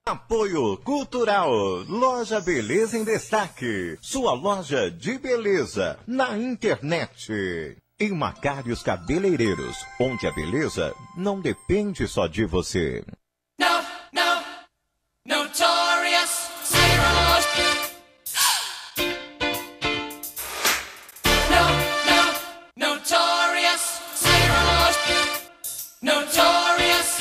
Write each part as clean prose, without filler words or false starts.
Apoio Cultural, Loja Beleza em Destaque, sua loja de beleza na internet. Em Macários Cabeleireiros, onde a beleza não depende só de você. Notorious Zeros. Notorious Zeros. Notorious.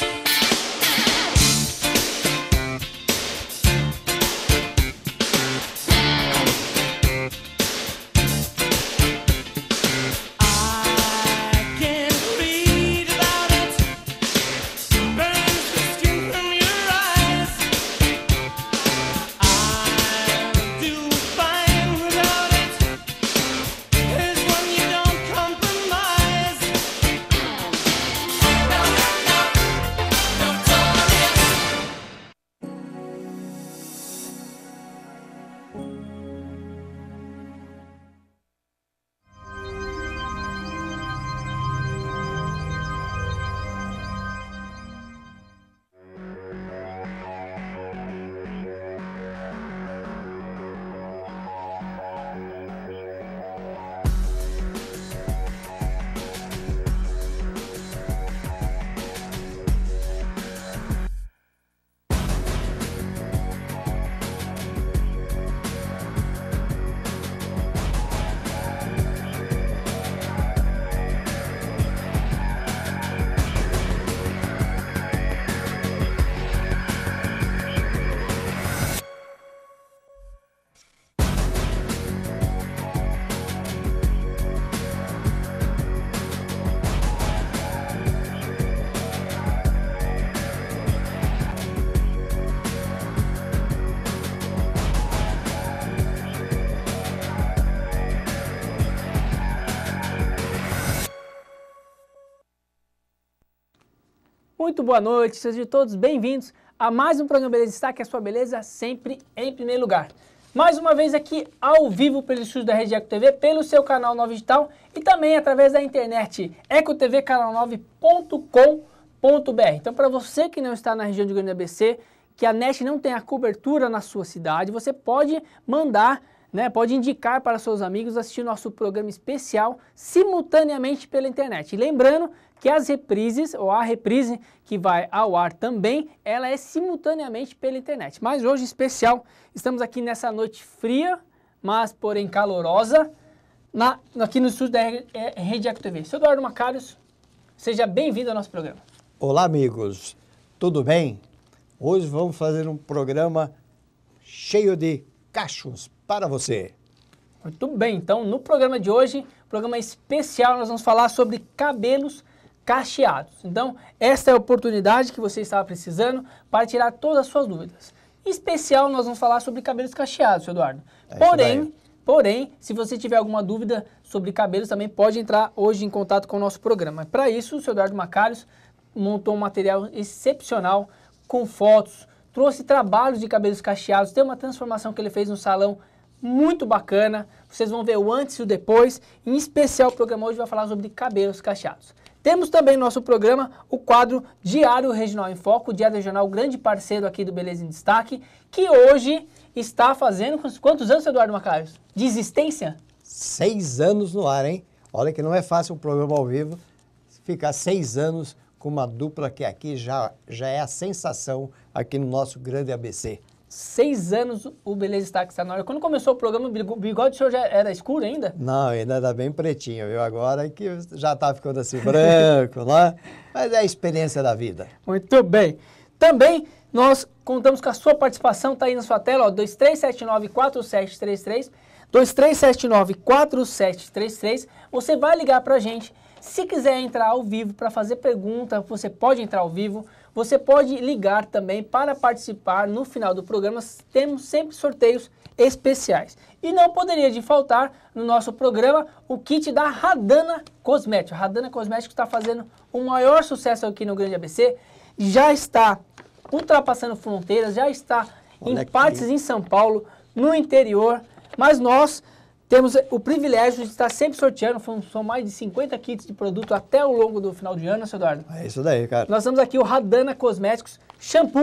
Muito boa noite, sejam todos bem-vindos a mais um programa Beleza em Destaque, a sua beleza sempre em primeiro lugar. Mais uma vez aqui ao vivo pelo estúdio da Rede Eco TV, pelo seu canal 9 Digital e também através da internet ecotvcanal9.com.br. Então, para você que não está na região de Grande ABC, que a NET não tem a cobertura na sua cidade, você pode mandar, pode indicar para seus amigos assistir nosso programa especial simultaneamente pela internet. E lembrando que as reprises, ou a reprise que vai ao ar também, ela é simultaneamente pela internet. Mas hoje, especial, estamos aqui nessa noite fria, mas porém calorosa, aqui no estúdio da Rede Eco TV. Seu Eduardo Macários, seja bem-vindo ao nosso programa. Olá, amigos. Tudo bem? Hoje vamos fazer um programa cheio de cachos para você. Muito bem, então no programa de hoje, programa especial, nós vamos falar sobre cabelos cacheados. Então, esta é a oportunidade que você estava precisando para tirar todas as suas dúvidas. Em especial, nós vamos falar sobre cabelos cacheados, seu Eduardo. Porém, se você tiver alguma dúvida sobre cabelos, também pode entrar hoje em contato com o nosso programa. Para isso, o seu Eduardo Macários montou um material excepcional com fotos, trouxe trabalhos de cabelos cacheados, tem uma transformação que ele fez no salão muito bacana. Vocês vão ver o antes e o depois. Em especial, o programa hoje vai falar sobre cabelos cacheados. Temos também no nosso programa o quadro Diário Regional em Foco, o Diário Regional, grande parceiro aqui do Beleza em Destaque, que hoje está fazendo quantos anos, Eduardo Macários? De existência? 6 anos no ar, hein? Olha que não é fácil um programa ao vivo ficar 6 anos com uma dupla que aqui já é a sensação aqui no nosso grande ABC. 6 anos o Beleza Destaque está na hora. Quando começou o programa, o bigode do senhor já era escuro ainda? Não, ainda era bem pretinho, viu? Agora é que já está ficando assim branco lá, mas é a experiência da vida. Muito bem. Também nós contamos com a sua participação, está aí na sua tela, ó, 2379-4733, 2379-4733. Você vai ligar para a gente. Se quiser entrar ao vivo para fazer pergunta, você pode entrar ao vivo. Você pode ligar também para participar no final do programa. Temos sempre sorteios especiais. E não poderia de faltar no nosso programa o kit da Radana Cosméticos. A Radana Cosméticos está fazendo o maior sucesso aqui no Grande ABC. Já está ultrapassando fronteiras, já está em partes em São Paulo, no interior. Mas nós temos o privilégio de estar sempre sorteando, são mais de 50 kits de produto até ao longo do final de ano, seu Eduardo. É isso daí, cara. Nós temos aqui o Radana Cosméticos, shampoo,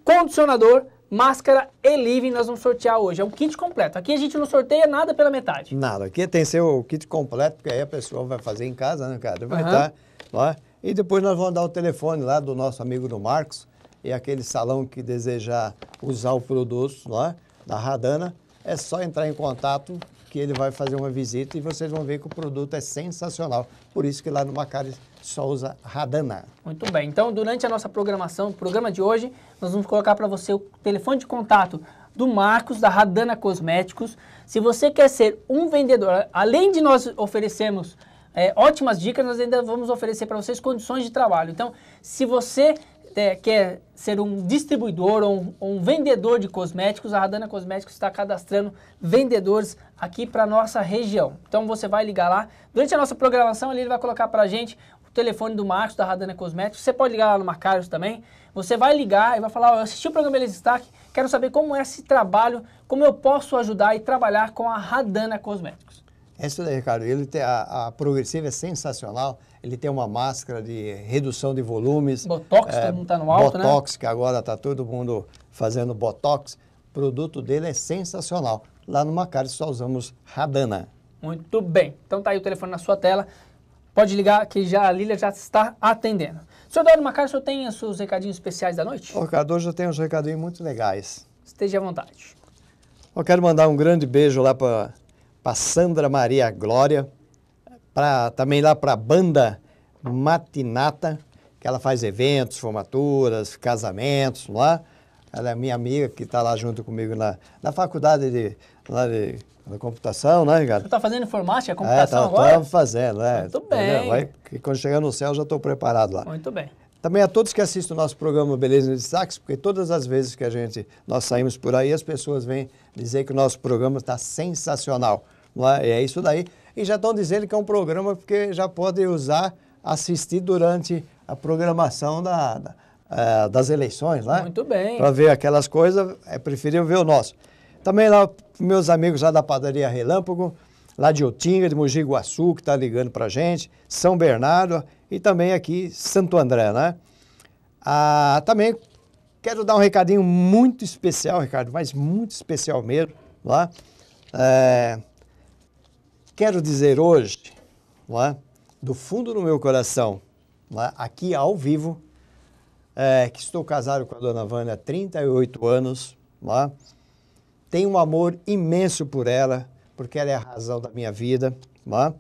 condicionador, máscara e living nós vamos sortear hoje. É um kit completo. Aqui a gente não sorteia nada pela metade. Nada, aqui tem que ser o kit completo, porque aí a pessoa vai fazer em casa, né, cara? Vai estar lá. E depois nós vamos dar o telefone lá do nosso amigo do Marcos, e aquele salão que desejar usar o produto lá, da Radana, é só entrar em contato que ele vai fazer uma visita e vocês vão ver que o produto é sensacional. Por isso que lá no Macari só usa Radana. Muito bem. Então, durante a nossa programação, o programa de hoje, nós vamos colocar para você o telefone de contato do Marcos, da Radana Cosméticos. Se você quer ser um vendedor, além de nós oferecermos ótimas dicas, nós ainda vamos oferecer para vocês condições de trabalho. Então, se você quer ser um distribuidor ou um vendedor de cosméticos, a Radana Cosméticos está cadastrando vendedores aqui para a nossa região. Então você vai ligar lá. Durante a nossa programação, ele vai colocar para a gente o telefone do Marcos, da Radana Cosméticos. Você pode ligar lá no Macarius também. Você vai ligar e vai falar, eu assisti o programa Beleza Destaque, quero saber como é esse trabalho, como eu posso ajudar e trabalhar com a Radana Cosméticos. É isso daí, Ricardo. Ele tem a Progressiva é sensacional. Ele tem uma máscara de redução de volumes. Botox, todo mundo está no alto, Botox, que agora está todo mundo fazendo Botox. O produto dele é sensacional. Lá no Macari só usamos Radana. Muito bem. Então tá aí o telefone na sua tela. Pode ligar que a Lília já está atendendo. Senhor Eduardo Macari, o senhor tem os seus recadinhos especiais da noite? Ô, Ricardo, hoje eu tenho uns recadinhos muito legais. Esteja à vontade. Eu quero mandar um grande beijo lá para Sandra Maria Glória, também lá para a banda Matinata, que ela faz eventos, formaturas, casamentos lá. Ela é minha amiga que está lá junto comigo na faculdade de computação, né, Ricardo? Você está fazendo informática, computação agora? Estamos fazendo, Muito bem. Quando chegar no céu já estou preparado lá. Muito bem. Também a todos que assistem o nosso programa Beleza em Destaques, porque todas as vezes que nós saímos por aí, as pessoas vêm dizer que o nosso programa está sensacional. Não é? É isso daí. E já estão dizendo que é um programa porque já pode assistir durante a programação das eleições, né? Muito bem. Para ver aquelas coisas, é preferível ver o nosso. Também lá, meus amigos lá da padaria Relâmpago, lá de Otinga, de Mogi Guaçu, que está ligando para a gente, São Bernardo e também aqui Santo André, né? Também quero dar um recadinho muito especial, Ricardo, mas muito especial mesmo, lá. Quero dizer hoje, lá, do fundo do meu coração, lá, aqui ao vivo, que estou casado com a dona Vânia há 38 anos, lá. Tenho um amor imenso por ela, porque ela é a razão da minha vida. Lá.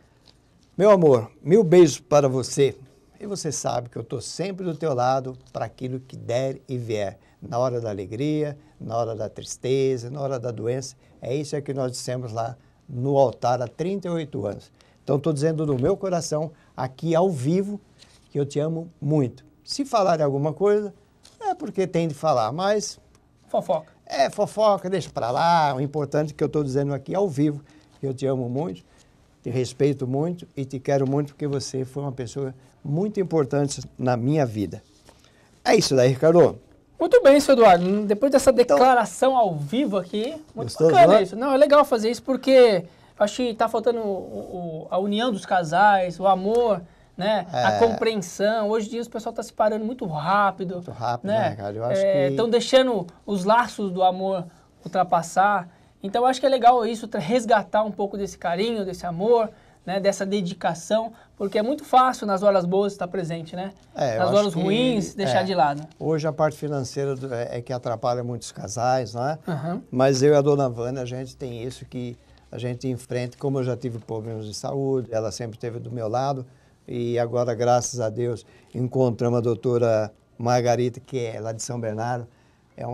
Meu amor, 1000 beijos para você. E você sabe que eu estou sempre do teu lado para aquilo que der e vier. Na hora da alegria, na hora da tristeza, na hora da doença. É isso que nós dissemos lá no altar há 38 anos. Então, estou dizendo do meu coração, aqui ao vivo, que eu te amo muito. Se falar alguma coisa, é porque tem de falar, mas... Fofoca. Fofoca, deixa para lá. O importante é que eu estou dizendo aqui ao vivo, que eu te amo muito, te respeito muito e te quero muito, porque você foi uma pessoa muito importante na minha vida. É isso daí, Ricardo. Muito bem, senhor Eduardo. Depois dessa declaração ao vivo aqui, muito gostoso, bacana né? isso. Não, é legal fazer isso porque acho que está faltando a união dos casais, o amor, né? A compreensão. Hoje em dia o pessoal está se parando muito rápido. Muito rápido, né, cara? Eu acho que... Estão deixando os laços do amor ultrapassar. Então eu acho que é legal isso, resgatar um pouco desse carinho, desse amor, né? Dessa dedicação, porque é muito fácil nas horas boas estar presente, né? Nas horas ruins, deixar de lado. Hoje a parte financeira é que atrapalha muitos casais, não é? Uhum. Mas eu e a dona Vânia, a gente tem isso que a gente enfrenta. Como eu já tive problemas de saúde, ela sempre esteve do meu lado. E agora, graças a Deus, encontramos a doutora Margarita, que é lá de São Bernardo. É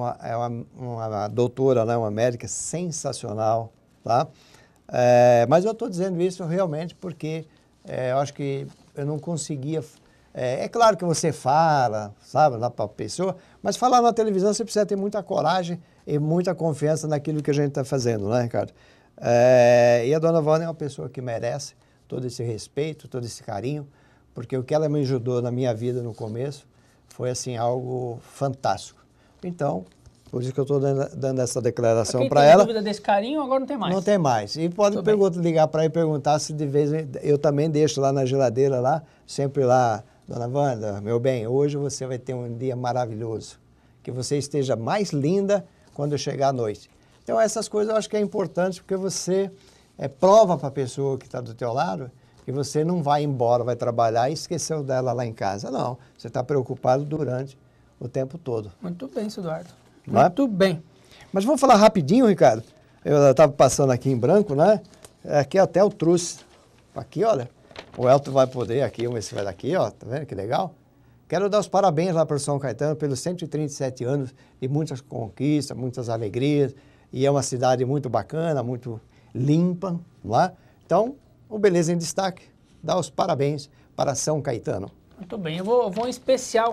uma doutora, né, uma médica sensacional, tá? Mas eu estou dizendo isso realmente porque eu acho que eu não conseguia... É claro que você fala, sabe, lá para a pessoa, mas falar na televisão você precisa ter muita coragem e muita confiança naquilo que a gente está fazendo, né, Ricardo? E a dona Vânia é uma pessoa que merece todo esse respeito, todo esse carinho, porque o que ela me ajudou na minha vida no começo foi, assim, algo fantástico. Então, por isso que eu estou dando essa declaração para ela. Quem tem dúvida desse carinho, agora não tem mais. Não tem mais. E pode ligar para ela e perguntar se de vez eu também deixo lá na geladeira, lá, sempre lá, dona Wanda, meu bem, hoje você vai ter um dia maravilhoso, que você esteja mais linda quando chegar à noite. Então essas coisas eu acho que é importante porque você prova para a pessoa que está do teu lado que você não vai embora, vai trabalhar e esqueceu dela lá em casa. Não, você está preocupado durante o tempo todo. Muito bem, seu Eduardo. Não é? Muito bem. Mas vamos falar rapidinho, Ricardo. Eu estava passando aqui em branco, né? Aqui até eu trouxe. Aqui, olha. O Elton vai poder aqui, vamos ver se vai daqui, ó. Tá vendo que legal? Quero dar os parabéns lá para o São Caetano pelos 137 anos de muitas conquistas, muitas alegrias. E é uma cidade muito bacana, muito limpa, não é? Então, o Beleza em Destaque dá os parabéns para São Caetano. Muito bem. Eu vou em especial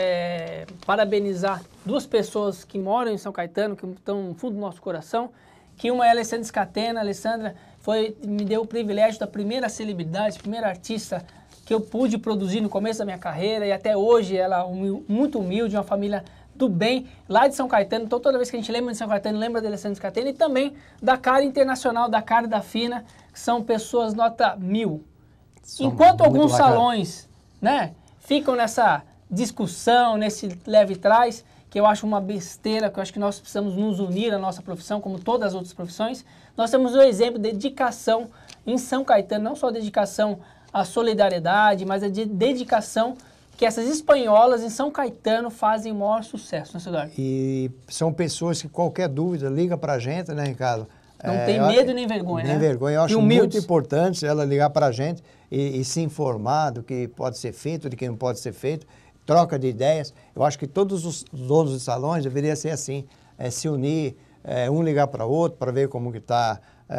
parabenizar duas pessoas que moram em São Caetano, que estão no fundo do nosso coração, que uma é a Alessandra Scatena. A Alessandra me deu o privilégio da primeira celebridade, primeira artista que eu pude produzir no começo da minha carreira, e até hoje ela muito humilde, uma família do bem, lá de São Caetano. Então toda vez que a gente lembra de São Caetano, lembra da Alessandra Scatena, e também da Cara Internacional, da Cara e da Fina, que são pessoas nota 1000. Enquanto alguns salões, né, ficam nessa discussão, nesse leve trás, que eu acho uma besteira, que eu acho que nós precisamos nos unir à nossa profissão, como todas as outras profissões. Nós temos um exemplo de dedicação em São Caetano, não só dedicação à solidariedade, mas a dedicação que essas espanholas em São Caetano fazem o maior sucesso, né, Eduardo? E são pessoas que qualquer dúvida liga pra gente, né, Ricardo? Não tem medo nem vergonha, nem né? vergonha. Eu acho muito importante ela ligar pra gente e se informar do que pode ser feito, do que não pode ser feito, troca de ideias. Eu acho que todos os donos de salões deveriam ser assim, se unir, um ligar para outro para ver como que está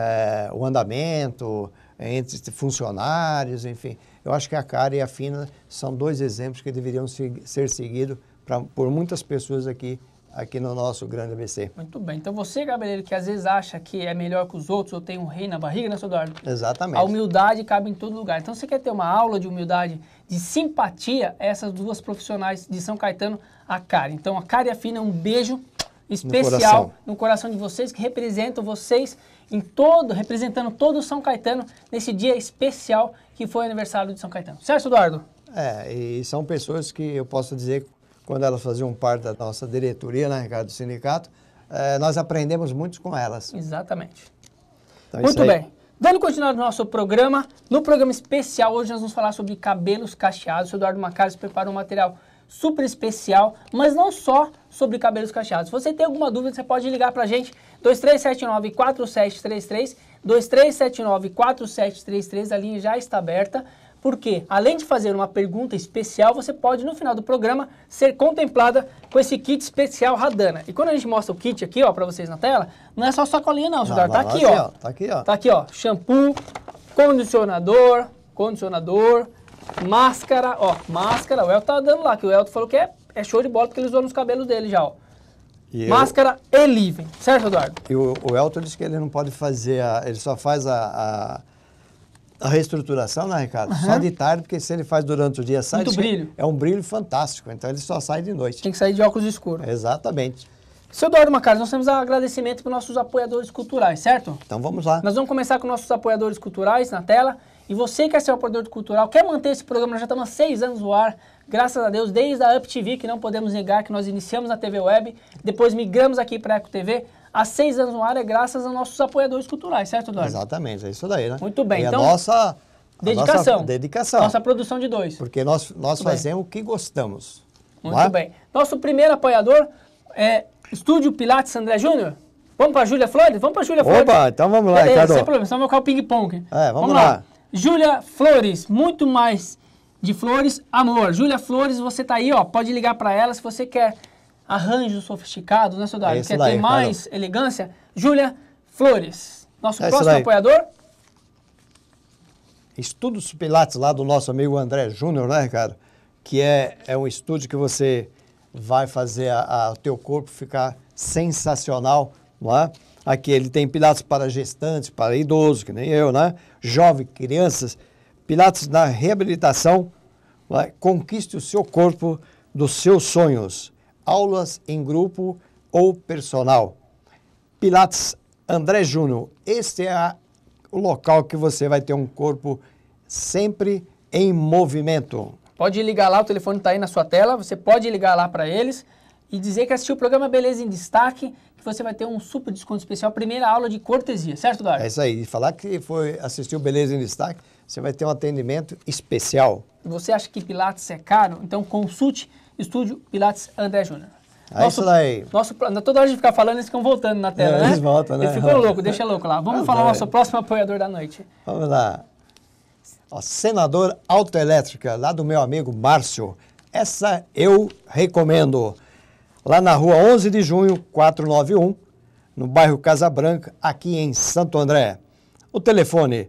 o andamento entre funcionários, enfim. Eu acho que a Cara e a Fina são dois exemplos que deveriam ser seguidos por muitas pessoas aqui no nosso grande ABC. Muito bem. Então você, cabeleireiro, que às vezes acha que é melhor que os outros ou tem um rei na barriga, né, seu Eduardo? Exatamente. A humildade cabe em todo lugar. Então você quer ter uma aula de humildade, de simpatia, essas duas profissionais de São Caetano, a Cara. Então a Cara e a Fina, um beijo especial no coração de vocês, que representam vocês representando todo o São Caetano nesse dia especial que foi o aniversário de São Caetano. Certo, Eduardo? E são pessoas que eu posso dizer, quando elas faziam parte da nossa diretoria, né, Ricardo, do sindicato, nós aprendemos muito com elas. Exatamente. Então, muito bem. Dando continuidade no nosso programa, no programa especial, hoje nós vamos falar sobre cabelos cacheados. O Eduardo Macários preparou um material super especial, mas não só sobre cabelos cacheados. Se você tem alguma dúvida, você pode ligar pra gente, 2379-4733, 2379-4733, a linha já está aberta. Porque, além de fazer uma pergunta especial, você pode, no final do programa, ser contemplada com esse kit especial Radana. E quando a gente mostra o kit aqui, ó, pra vocês na tela, não é só sacolinha não, Sudar. Tá aqui, ó. Tá aqui, ó. Tá aqui, ó. Shampoo, condicionador, máscara, ó. Máscara, o Elton tá dando lá, que o Elton falou que é show de bola, porque ele usou nos cabelos dele já, ó. Máscara e living, certo, Eduardo? E o Elton disse que ele não pode fazer, ele só faz a reestruturação, né, Ricardo? Só de tarde, porque se ele faz durante o dia, sai... Muito brilho. É um brilho fantástico, então ele só sai de noite. Tem que sair de óculos escuros. Exatamente. Seu Eduardo Macários, nós temos um agradecimento para os nossos apoiadores culturais, certo? Então vamos lá. Nós vamos começar com nossos apoiadores culturais na tela. E você que quer ser um apoiador cultural, quer manter esse programa, nós já estamos há 6 anos no ar, graças a Deus, desde a Up TV, que não podemos negar que nós iniciamos na TV Web, depois migramos aqui para a Eco TV. Há 6 anos no ar é graças aos nossos apoiadores culturais, certo, Eduardo? Exatamente, é isso daí, né? Muito bem, e então... nossa dedicação. Nossa produção de 2. Porque nós fazemos o que gostamos. Muito bem. Nosso primeiro apoiador é Estúdio Pilates André Júnior. Vamos para a Júlia Flores? Vamos para a Júlia Flores. Opa, então vamos lá, Ricardo. Sem problema, só vamos colocar o ping-pong. Vamos lá. Júlia Flores, muito mais de flores, amor. Júlia Flores, você tá aí, ó, pode ligar para ela se você quer arranjos sofisticados, né, Soldado? Quer ter mais elegância? Júlia Flores. Nosso próximo apoiador? Estúdios Pilates lá do nosso amigo André Júnior, né, Ricardo? Que é um estúdio que você vai fazer o teu corpo ficar sensacional, não é? Aqui ele tem Pilates para gestantes, para idosos, que nem eu, né? Jovem, crianças. Pilates na reabilitação. Conquiste o seu corpo dos seus sonhos. Aulas em grupo ou personal. Pilates André Júnior. Este é o local que você vai ter um corpo sempre em movimento. Pode ligar lá, o telefone está aí na sua tela. Você pode ligar lá para eles e dizer que assistiu o programa Beleza em Destaque, que você vai ter um super desconto especial, primeira aula de cortesia, certo, Eduardo? É isso aí. E falar que assistiu Beleza em Destaque, você vai ter um atendimento especial. Você acha que Pilates é caro? Então consulte Estúdio Pilates André Júnior. É isso daí. Toda hora de ficar falando, eles ficam voltando na tela, né? Eles voltam, né? Eles ficam loucos, deixa louco lá. Vamos falar o nosso próximo apoiador da noite. Vamos lá. Ó, Senador Autoelétrica, lá do meu amigo Márcio. Essa eu recomendo. Lá na rua 11 de junho, 491, no bairro Casa Branca, aqui em Santo André. O telefone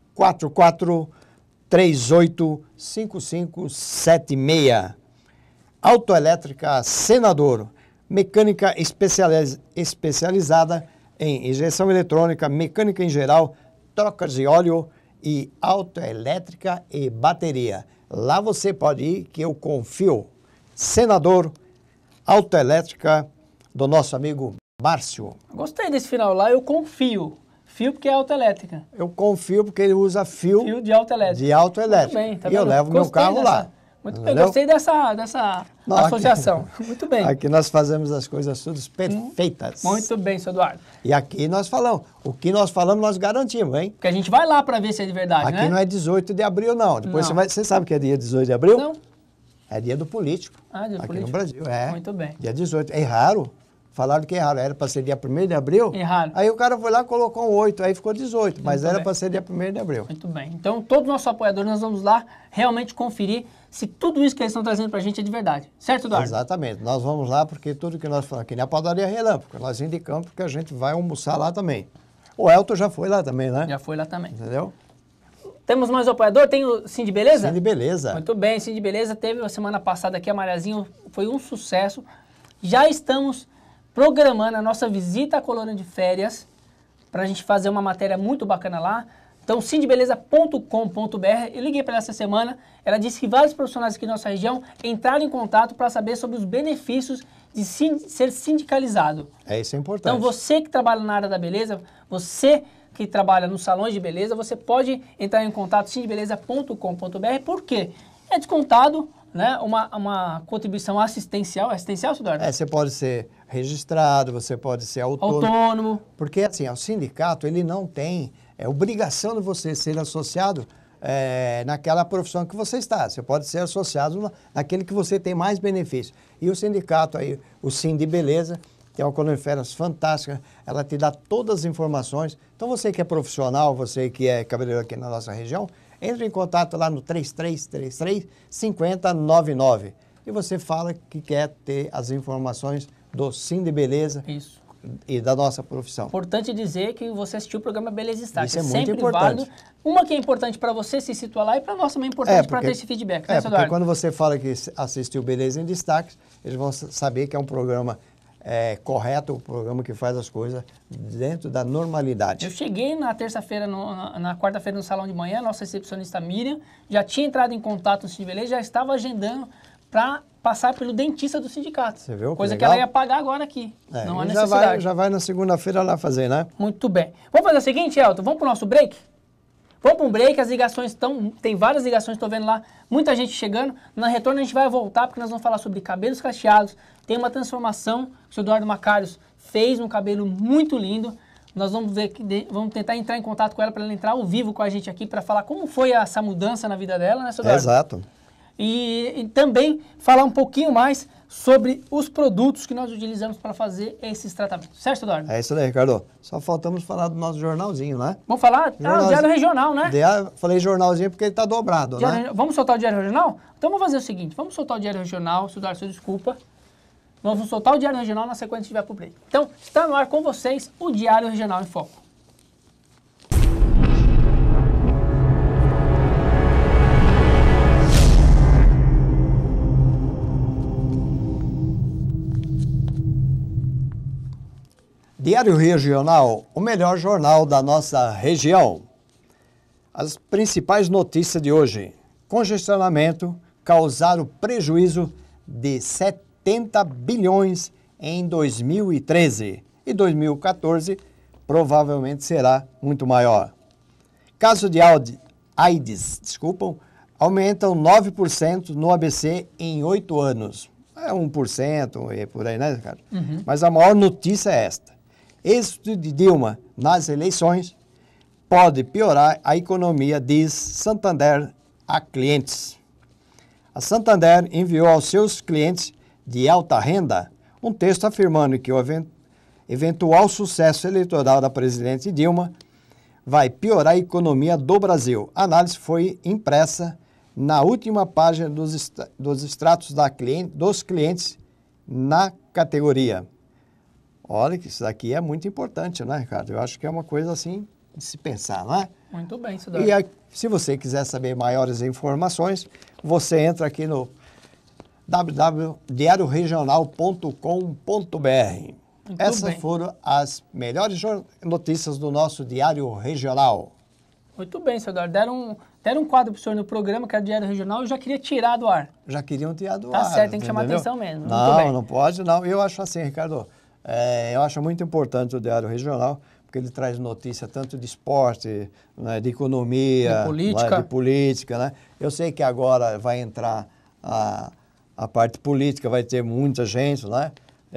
44385576. Autoelétrica Senador, mecânica especializada em injeção eletrônica, mecânica em geral, trocas de óleo e autoelétrica e bateria. Lá você pode ir, que eu confio. Senador, autoelétrica do nosso amigo Márcio. Gostei desse final lá, eu confio. Fio porque é autoelétrica. Eu confio porque ele usa fio de autoelétrica. De autoelétrica. Muito bem, tá e eu levo meu carro lá. Muito bem, gostei dessa associação. Muito bem. Aqui nós fazemos as coisas todas perfeitas. Muito bem, seu Eduardo. E aqui nós falamos. O que nós falamos, nós garantimos, hein? Porque a gente vai lá para ver se é de verdade, aqui né? não é 18 de abril, não. Depois não. Você sabe que é dia 18 de abril? Não. É dia do político. Ah, dia do político. Aqui no Brasil, é. Muito bem. Dia 18. É raro. Falaram que é raro. Era para ser dia 1º de abril. Errado. Aí o cara foi lá e colocou um 8. Aí ficou 18. Mas Muito era bem. para ser dia 1º de abril. Muito bem. Então, todos os nossos apoiadores, nós vamos lá realmente conferir se tudo isso que eles estão trazendo para a gente é de verdade. Certo, Eduardo? Exatamente. Nós vamos lá porque tudo que nós falamos aqui na padaria Relâmpago, nós indicamos porque a gente vai almoçar lá também. O Elton já foi lá também, né? Já foi lá também. Entendeu? Temos mais um apoiador? Tem o Sim de Beleza? Sim de Beleza. Muito bem, Sim de Beleza. Teve a semana passada aqui, a Mariazinho, foi um sucesso. Já estamos programando a nossa visita à colônia de férias para a gente fazer uma matéria muito bacana lá. Então, cindebeleza.com.br. Eu liguei para ela essa semana. Ela disse que vários profissionais aqui da nossa região entraram em contato para saber sobre os benefícios de ser sindicalizado. Isso é importante. Então, você que trabalha na área da beleza, você que trabalha nos salões de beleza, você pode entrar em contato cindebeleza.com.br. Por quê? É descontado, né, uma contribuição assistencial. Assistencial, Eduardo? Você pode ser registrado, você pode ser autônomo. Porque, assim, o sindicato, ele não tem obrigação de você ser associado naquela profissão que você está. Você pode ser associado naquele que você tem mais benefício. E o sindicato aí, o Sim de Beleza, que é uma colônia de férias fantástica, ela te dá todas as informações. Então, você que é profissional, você que é cabeleireiro aqui na nossa região, entre em contato lá no 3333-5099 e você fala que quer ter as informações do Sim de Beleza. Isso. E da nossa profissão. Importante dizer que você assistiu o programa Beleza Destaque. Isso é muito sempre importante. válido. Uma que é importante para você se situar lá e para nós também é importante para ter esse feedback. Né, porque quando você fala que assistiu Beleza em Destaque, eles vão saber que é um programa correto, um programa que faz as coisas dentro da normalidade. Eu cheguei na terça-feira, na quarta-feira no salão de manhã, nossa recepcionista Miriam já tinha entrado em contato no Sim de Beleza, já estava agendando para passar pelo dentista do sindicato. Você viu? Coisa que ela ia pagar agora aqui. Não há necessidade. Já vai na segunda-feira lá fazer, né? Muito bem. Vamos fazer o seguinte, Elton, vamos para o nosso break? Vamos para um break, as ligações estão... Tem várias ligações, estou vendo lá, muita gente chegando. Na retorno a gente vai voltar, porque nós vamos falar sobre cabelos cacheados. Tem uma transformação que o seu Eduardo Macarios fez, um cabelo muito lindo. Nós vamos ver vamos tentar entrar em contato com ela para ela entrar ao vivo com a gente aqui para falar como foi essa mudança na vida dela, né, seu Eduardo? Exato. E também falar um pouquinho mais sobre os produtos que nós utilizamos para fazer esses tratamentos. Certo, Eduardo? É isso aí, Ricardo. Só faltamos falar do nosso jornalzinho, né? Vamos falar? O Diário Regional, né? Falei jornalzinho porque ele está dobrado, né? Vamos soltar o Diário Regional? Então vamos fazer o seguinte, vamos soltar o Diário Regional, se o Eduardo, desculpa. Vamos soltar o Diário Regional na sequência que tiver pro break. Então, está no ar com vocês o Diário Regional em Foco. Diário Regional, o melhor jornal da nossa região. As principais notícias de hoje. Congestionamento causaram prejuízo de 70 bilhões em 2013 e 2014 provavelmente será muito maior. Caso de AIDS, aumentam 9% no ABC em 8 anos. é 1% e por aí, né, Ricardo? Mas a maior notícia é esta. Êxito de Dilma nas eleições pode piorar a economia, diz Santander a clientes. A Santander enviou aos seus clientes de alta renda um texto afirmando que o eventual sucesso eleitoral da presidente Dilma vai piorar a economia do Brasil. A análise foi impressa na última página dos extratos dos clientes na categoria. Olha que isso daqui é muito importante, né, Ricardo? Eu acho que é uma coisa assim de se pensar, né? Muito bem, Sidório. E aí, se você quiser saber maiores informações, você entra aqui no www.diarioregional.com.br. Essas bem. foram as melhores notícias do nosso Diário Regional. Muito bem, Sidório. Deram um quadro para o senhor no programa, que era Diário Regional, eu já queria tirar do ar. Já queriam tirar do Tá ar. certo, tem que chamar entendeu? atenção mesmo. Muito Não, bem. não pode, não. Eu acho assim, Ricardo, eu acho muito importante o Diário Regional, porque ele traz notícia tanto de esporte, né, de economia, De política. né, de política, né? Eu sei que agora vai entrar a parte política, vai ter muita gente, né?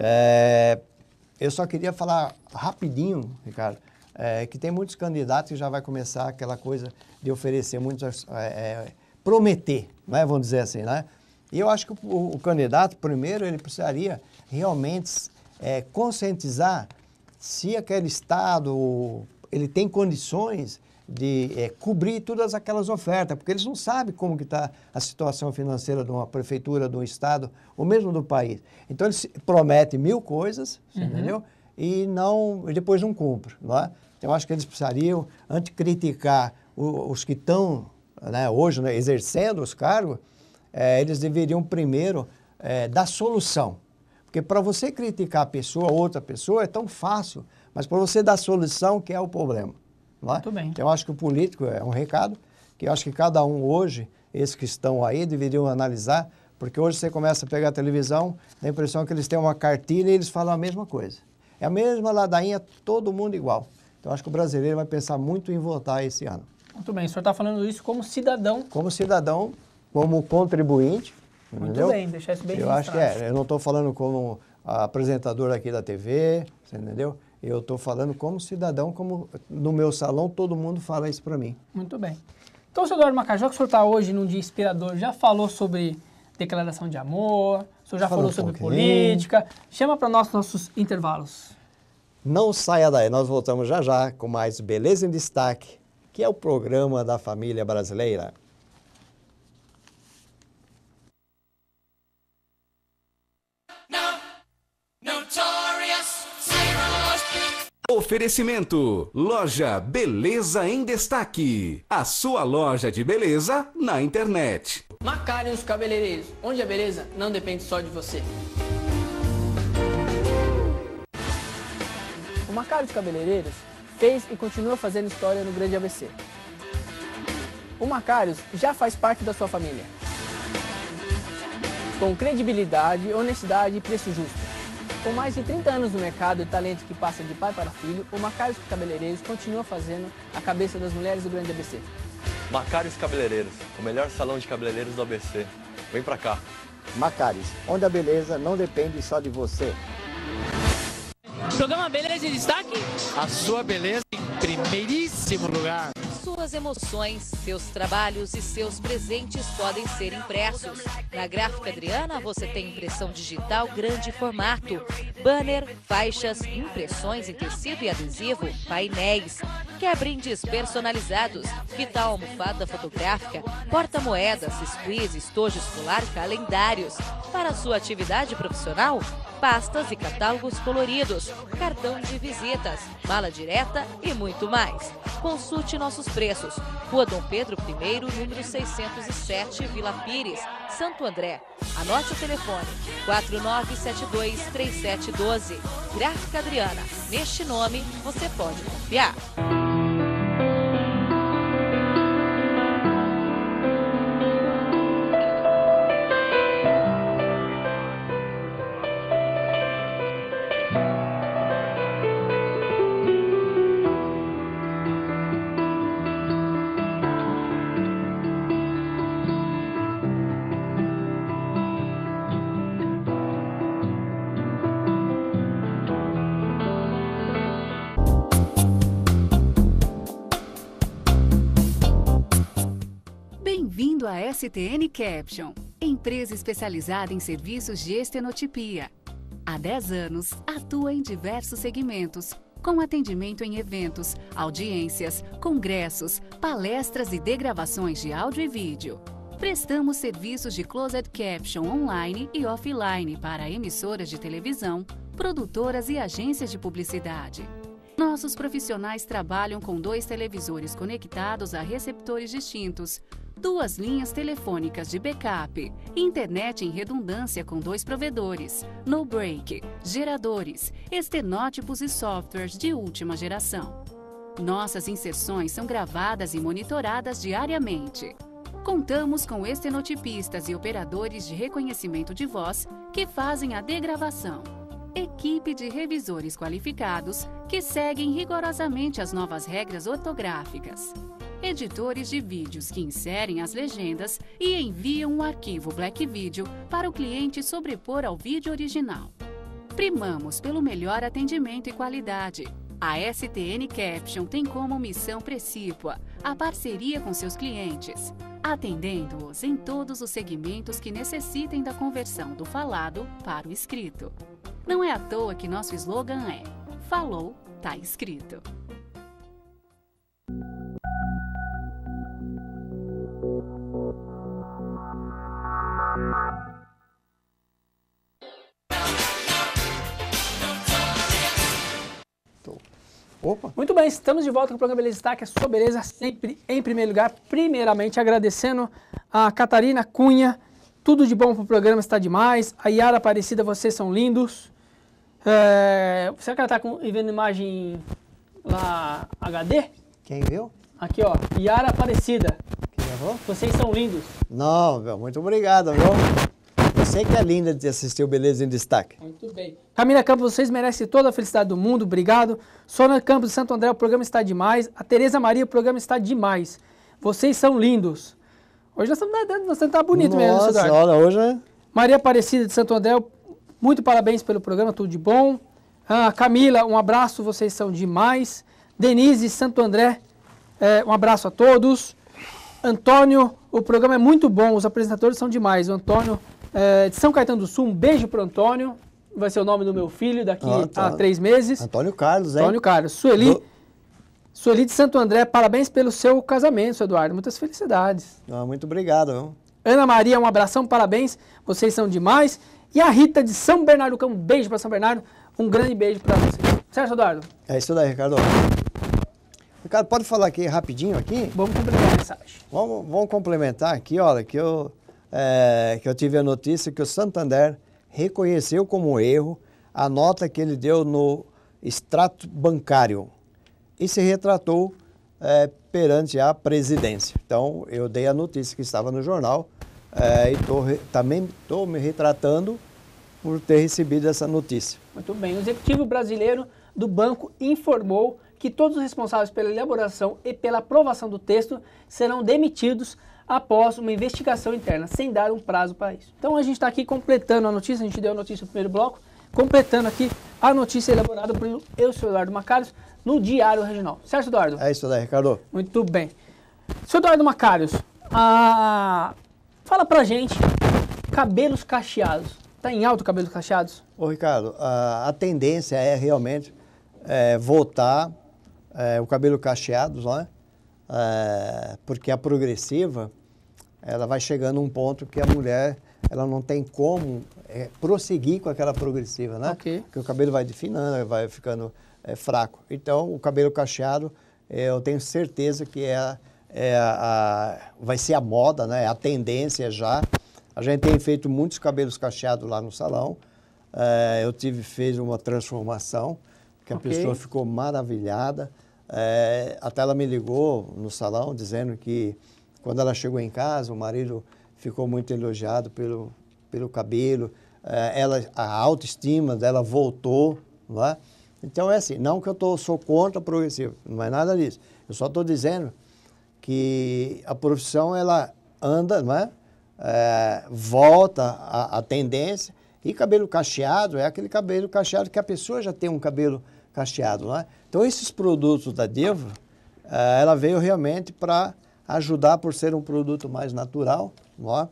Eu só queria falar rapidinho, Ricardo, que tem muitos candidatos que já vai começar aquela coisa de oferecer muitas, prometer, né? Vamos dizer assim, né? E eu acho que o candidato, primeiro, ele precisaria realmente conscientizar se aquele estado ele tem condições de cobrir todas aquelas ofertas, porque eles não sabem como que está a situação financeira de uma prefeitura, de um estado, ou mesmo do país. Então, eles prometem 1000 coisas, entendeu? E depois não cumprem, não é? Então, eu acho que eles precisariam, antes de criticar os que estão, né, hoje, né, exercendo os cargos, eles deveriam primeiro dar solução. Porque para você criticar a pessoa, outra pessoa, é tão fácil, mas para você dar solução que é o problema. Não é? Muito bem. Então, eu acho que o político é um recado que eu acho que cada um hoje, esses que estão aí, deveriam analisar, porque hoje você começa a pegar a televisão, dá a impressão que eles têm uma cartilha e eles falam a mesma coisa. É a mesma ladainha, todo mundo igual. Então, eu acho que o brasileiro vai pensar muito em votar esse ano. Muito bem, o senhor está falando isso como cidadão. Como cidadão, como contribuinte, Muito entendeu? bem, deixar isso bem Eu acho que registrado. eu não estou falando como apresentador aqui da TV, você entendeu? Eu estou falando como cidadão, como no meu salão todo mundo fala isso para mim. Muito bem. Então, senhor Eduardo Macari, já que o senhor está hoje num dia inspirador, já falou sobre declaração de amor, o senhor já falou sobre política, chama para nós nossos intervalos. Não saia daí, nós voltamos já já com mais Beleza em Destaque, que é o programa da família brasileira. Notorious Zeros. Oferecimento: Loja Beleza em Destaque. A sua loja de beleza na internet. Macari os cabeleireiros, onde a beleza não depende só de você. O Macari os Cabeleireiros fez e continua fazendo história no Grande ABC. O Macarius já faz parte da sua família. Com credibilidade, honestidade e preço justo. Com mais de 30 anos no mercado e talento que passa de pai para filho, o Macarius Cabeleireiros continua fazendo a cabeça das mulheres do Grande ABC. Macarius Cabeleireiros, o melhor salão de cabeleireiros do ABC. Vem pra cá. Macaris, onde a beleza não depende só de você. Programa Beleza em Destaque? A sua beleza em primeiríssimo lugar. Suas emoções, seus trabalhos e seus presentes podem ser impressos. Na Gráfica Adriana você tem impressão digital grande formato, banner, faixas, impressões em tecido e adesivo, painéis. Quer brindes personalizados? Que tal almofada fotográfica, porta-moedas, squeeze, estojo escolar, calendários? Para sua atividade profissional? Pastas e catálogos coloridos, cartão de visitas, mala direta e muito mais. Consulte nossos preços. Rua Dom Pedro I, número 607, Vila Pires, Santo André. Anote o telefone, 4972-3712. Gráfica Adriana. Neste nome, você pode confiar. a STN Caption, empresa especializada em serviços de estenotipia. Há 10 anos, atua em diversos segmentos, com atendimento em eventos, audiências, congressos, palestras e degravações de áudio e vídeo. Prestamos serviços de Closed Caption online e offline para emissoras de televisão, produtoras e agências de publicidade. Nossos profissionais trabalham com 2 televisores conectados a receptores distintos, 2 linhas telefônicas de backup, internet em redundância com 2 provedores, no break, geradores, estenótipos e softwares de última geração. Nossas inserções são gravadas e monitoradas diariamente. Contamos com estenotipistas e operadores de reconhecimento de voz que fazem a degravação. Equipe de revisores qualificados que seguem rigorosamente as novas regras ortográficas. Editores de vídeos que inserem as legendas e enviam o arquivo Black Video para o cliente sobrepor ao vídeo original. Primamos pelo melhor atendimento e qualidade. A STN Caption tem como missão precípua a parceria com seus clientes, atendendo-os em todos os segmentos que necessitem da conversão do falado para o escrito. Não é à toa que nosso slogan é "Falou, tá escrito". Opa. Muito bem, estamos de volta com o programa Beleza Destaque, a sua beleza sempre em primeiro lugar. Primeiramente, agradecendo a Catarina Cunha, tudo de bom pro programa, está demais. A Yara Aparecida, vocês são lindos. Será que ela está vendo imagem lá HD? Quem viu? Aqui, ó, Yara Aparecida. Quem levou? Vocês são lindos. Não, meu, muito obrigado, viu? Você que é linda de assistir o Beleza em Destaque. Muito bem. Camila Campos, vocês merecem toda a felicidade do mundo, obrigado. Sônia Campos de Santo André, o programa está demais. A Tereza Maria, o programa está demais. Vocês são lindos. Hoje nós estamos tá bonito mesmo, Nossa, Eduardo. olha, hoje, né? Maria Aparecida de Santo André, muito parabéns pelo programa, tudo de bom. Camila, um abraço, vocês são demais. Denise Santo André, um abraço a todos. Antônio, o programa é muito bom, os apresentadores são demais. O Antônio de São Caetano do Sul, um beijo pro Antônio. Vai ser o nome do meu filho daqui a 3 meses. Antônio Carlos, hein? Antônio Carlos. Sueli de Santo André, parabéns pelo seu casamento, Eduardo. Muitas felicidades. Muito obrigado. Viu? Ana Maria, um abração, parabéns. Vocês são demais. E a Rita de São Bernardo do Campo, um beijo para São Bernardo. Um grande beijo para vocês. Certo, Eduardo? É isso daí, Ricardo. Ricardo, pode falar aqui rapidinho aqui? Vamos complementar a mensagem. Vamos complementar aqui, olha, que eu tive a notícia que o Santander reconheceu como erro a nota que ele deu no extrato bancário e se retratou perante a presidência. Então, eu dei a notícia que estava no jornal e também estou me retratando por ter recebido essa notícia. Muito bem. O executivo brasileiro do banco informou que todos os responsáveis pela elaboração e pela aprovação do texto serão demitidos após uma investigação interna, sem dar um prazo para isso. Então a gente está aqui completando a notícia, a gente deu a notícia no primeiro bloco, completando aqui a notícia elaborada por eu, seu Eduardo Macarios, no Diário Regional. Certo, Eduardo? É isso daí, Ricardo. Muito bem. Seu Eduardo Macarios, fala pra gente, cabelos cacheados. Está em alta cabelos cacheados? Ô, Ricardo, a tendência é realmente voltar o cabelo cacheado, não é? Porque a progressiva, ela vai chegando a um ponto que a mulher, ela não tem como prosseguir com aquela progressiva, né? Okay. Porque o cabelo vai definando, vai ficando fraco. Então, o cabelo cacheado, eu tenho certeza que vai ser a moda, né? A tendência já. A gente tem feito muitos cabelos cacheados lá no salão. Fez uma transformação, que a pessoa ficou maravilhada. Até ela me ligou no salão dizendo que quando ela chegou em casa, o marido ficou muito elogiado pelo cabelo, a autoestima dela voltou, não é? Então é assim, não que eu sou contra a progressiva, não é nada disso. Eu só estou dizendo que a profissão ela anda, não é? Volta a tendência, e cabelo cacheado é aquele cabelo cacheado que a pessoa já tem um cabelo cacheado, não é? Então, esses produtos da Diva, ela veio realmente para ajudar por ser um produto mais natural, ó.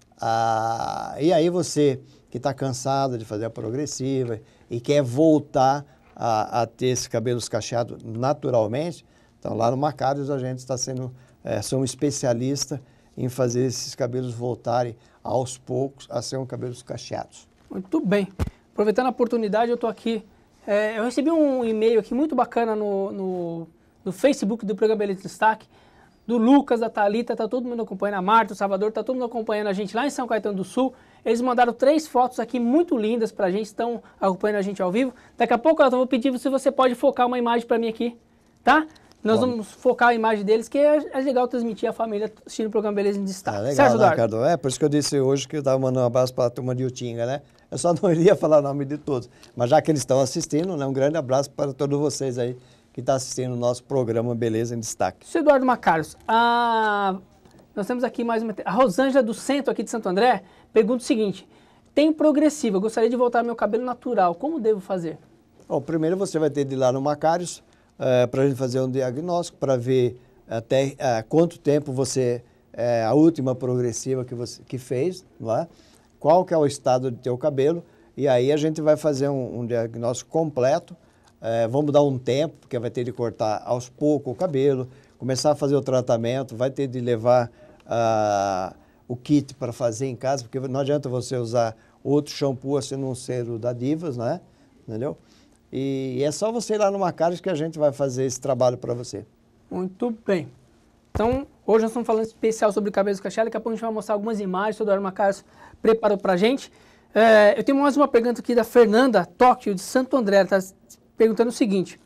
E aí você que está cansado de fazer a progressiva e quer voltar a ter esses cabelos cacheados naturalmente, então lá no Macarius a gente está sendo, sou um especialista em fazer esses cabelos voltarem aos poucos a ser cabelos cacheados. Muito bem. Aproveitando a oportunidade, eu estou aqui. Eu recebi um e-mail aqui muito bacana no Facebook do programa Beleza em Destaque, do Lucas, da Thalita, está todo mundo acompanhando, a Marta, o Salvador, está todo mundo acompanhando a gente lá em São Caetano do Sul. Eles mandaram 3 fotos aqui muito lindas para a gente, estão acompanhando a gente ao vivo. Daqui a pouco eu vou pedir se você pode focar uma imagem para mim aqui, tá? Nós vamos focar a imagem deles, que é legal transmitir a família assistindo o programa Beleza em Destaque. Legal, certo, né, Eduardo? Ricardo? Por isso que eu disse hoje que eu estava mandando um abraço para a turma de Utinga, né? Eu só não iria falar o nome de todos, mas já que eles estão assistindo, né, um grande abraço para todos vocês aí que estão assistindo o nosso programa Beleza em Destaque. Seu Eduardo Macarius, nós temos aqui mais uma... A Rosângela do Centro, aqui de Santo André, pergunta o seguinte: tem progressiva, gostaria de voltar ao meu cabelo natural, como devo fazer? Bom, primeiro você vai ter de ir lá no Macarius para a gente fazer um diagnóstico, para ver até quanto tempo você, a última progressiva que fez, não é? Qual que é o estado do teu cabelo, e aí a gente vai fazer um diagnóstico completo. Vamos dar um tempo, porque vai ter de cortar aos poucos o cabelo, começar a fazer o tratamento, vai ter de levar o kit para fazer em casa, porque não adianta você usar outro shampoo assim num cero da Divas, né? Entendeu? E é só você ir lá no Macarius que a gente vai fazer esse trabalho para você. Muito bem. Então, hoje nós estamos falando especial sobre cabelos cacheados, daqui a pouco a gente vai mostrar algumas imagens que o Eduardo Macarius preparou para a gente. Eu tenho mais uma pergunta aqui da Fernanda Tóquio, de Santo André, ela está perguntando o seguinte: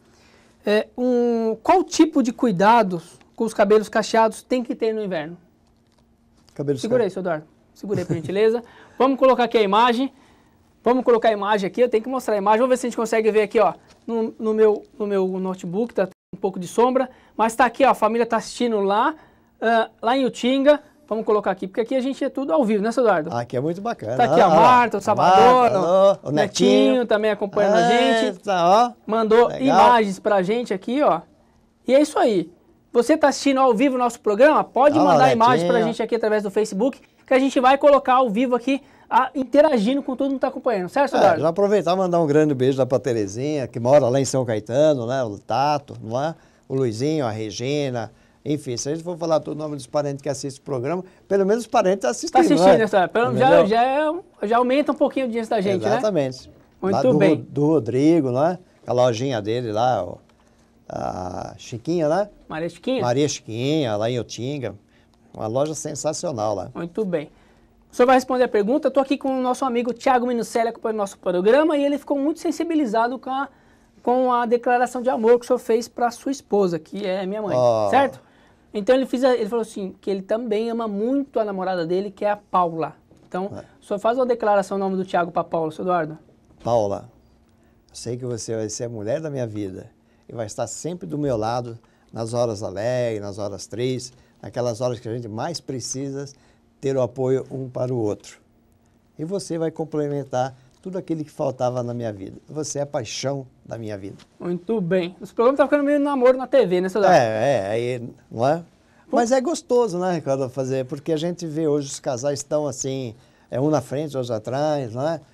qual tipo de cuidados com os cabelos cacheados tem que ter no inverno? Segura aí, seu Eduardo. Segura aí, por gentileza. Vamos colocar aqui a imagem. Vamos colocar a imagem aqui, eu tenho que mostrar a imagem. Vamos ver se a gente consegue ver aqui, ó, no meu notebook, tá um pouco de sombra. Mas tá aqui, ó, a família tá assistindo lá em Utinga. Vamos colocar aqui, porque aqui a gente é tudo ao vivo, né, seu Eduardo? Aqui é muito bacana. Tá aqui a Marta, o Salvador, o Netinho também acompanhando a gente. Tá, ó. Mandou Legal. imagens pra gente aqui, ó. E é isso aí. Você tá assistindo ao vivo o nosso programa? Pode mandar imagem pra gente aqui através do Facebook, que a gente vai colocar ao vivo aqui, interagindo com todo mundo que tá acompanhando, certo, Eduardo? Já aproveitar e mandar um grande beijo lá pra Terezinha, que mora lá em São Caetano, né? O Tato, não é? O Luizinho, a Regina. Enfim, se a gente for falar todo o nome dos parentes que assistem o programa, pelo menos os parentes estão assistindo. Tá assistindo, né? Sabe? Já aumenta um pouquinho o dia da gente, Exatamente. né? Muito bem. Do Rodrigo, né? A lojinha dele lá, a Chiquinha, né? Maria Chiquinha? Maria Chiquinha, lá em Utinga. Uma loja sensacional lá. Muito bem. O senhor vai responder a pergunta. Eu estou aqui com o nosso amigo Thiago Minucelli acompanhando o nosso programa e ele ficou muito sensibilizado com a declaração de amor que o senhor fez para a sua esposa, que é minha mãe, certo? Então ele falou assim, que ele também ama muito a namorada dele, que é a Paula. Então, o senhor faz uma declaração no nome do Thiago para a Paula, senhor Eduardo? Paula, eu sei que você vai ser a mulher da minha vida e vai estar sempre do meu lado nas horas alegres, nas horas tristes, naquelas horas que a gente mais precisa ter o apoio um para o outro. E você vai complementar tudo aquilo que faltava na minha vida. Você é a paixão da minha vida. Muito bem. Esse programa tá ficando meio namoro na TV, né, seu Eduardo? Aí, não é? Mas é gostoso, né, Ricardo, fazer, porque a gente vê hoje os casais estão assim, um na frente, outro atrás, não é?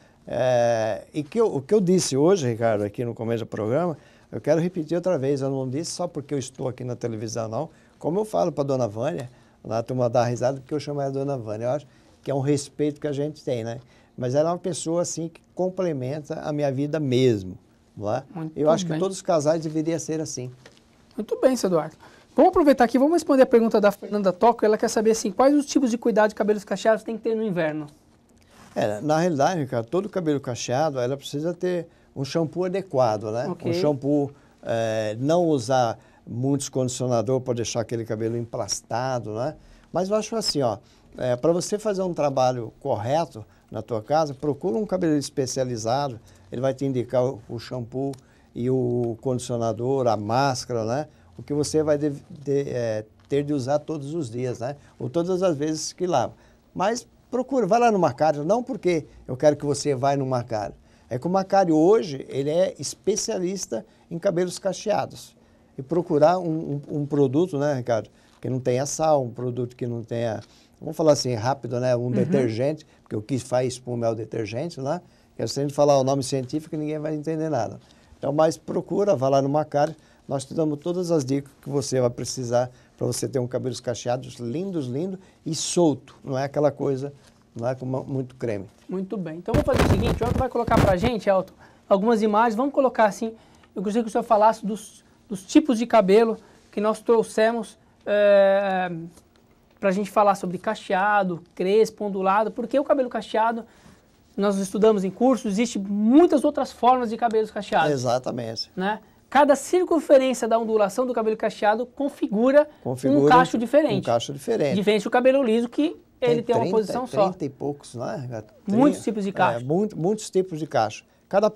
O que eu disse hoje, Ricardo, aqui no começo do programa, eu quero repetir outra vez, eu não disse só porque eu estou aqui na televisão, não. Como eu falo para a dona Vânia, lá a turma dá risada porque eu chamo ela de dona Vânia, eu acho que é um respeito que a gente tem, né? Mas ela é uma pessoa, assim, que complementa a minha vida mesmo, não é? Eu acho que todos os casais deveriam ser assim. Muito bem, seu Eduardo. Vamos aproveitar aqui, vamos responder a pergunta da Fernanda Toco. Ela quer saber, assim, quais os tipos de cuidado de cabelos cacheados tem que ter no inverno? Na realidade, Ricardo, todo cabelo cacheado, ela precisa ter um shampoo adequado, né? Okay. Um shampoo, não usar muitos condicionador para deixar aquele cabelo emplastado, né? Mas eu acho assim, ó, para você fazer um trabalho correto na tua casa, procura um cabeleireiro especializado, ele vai te indicar o shampoo e o condicionador, a máscara, né? O que você vai ter de usar todos os dias, né? Ou todas as vezes que lava. Mas procura, vai lá no Macarius, não porque eu quero que você vá no Macarius. É que o Macarius hoje, ele é especialista em cabelos cacheados. E procurar um produto, né, Ricardo, que não tenha sal, um produto que não tenha, vamos falar assim, rápido, né? Um detergente, porque o que faz espuma é o detergente, né? Que se a gente falar o nome científico, ninguém vai entender nada. Então, mas procura, vá lá no Macários, nós te damos todas as dicas que você vai precisar para você ter um cabelos cacheados lindos e solto. Não é aquela coisa, não é com muito creme. Muito bem. Então, vamos fazer o seguinte, o Elton vai colocar para a gente, Elton, algumas imagens. Vamos colocar assim, eu gostaria que o senhor falasse dos tipos de cabelo que nós trouxemos para a gente falar sobre cacheado, crespo, ondulado, porque o cabelo cacheado, nós estudamos em curso, existe muitas outras formas de cabelos cacheados. Exatamente. Né? Cada circunferência da ondulação do cabelo cacheado configura um cacho diferente. Um cacho diferente. Diferente do cabelo liso, que ele tem uma posição só. 30 e poucos, né? Muitos tipos de cacho. Muitos tipos de cacho. Cada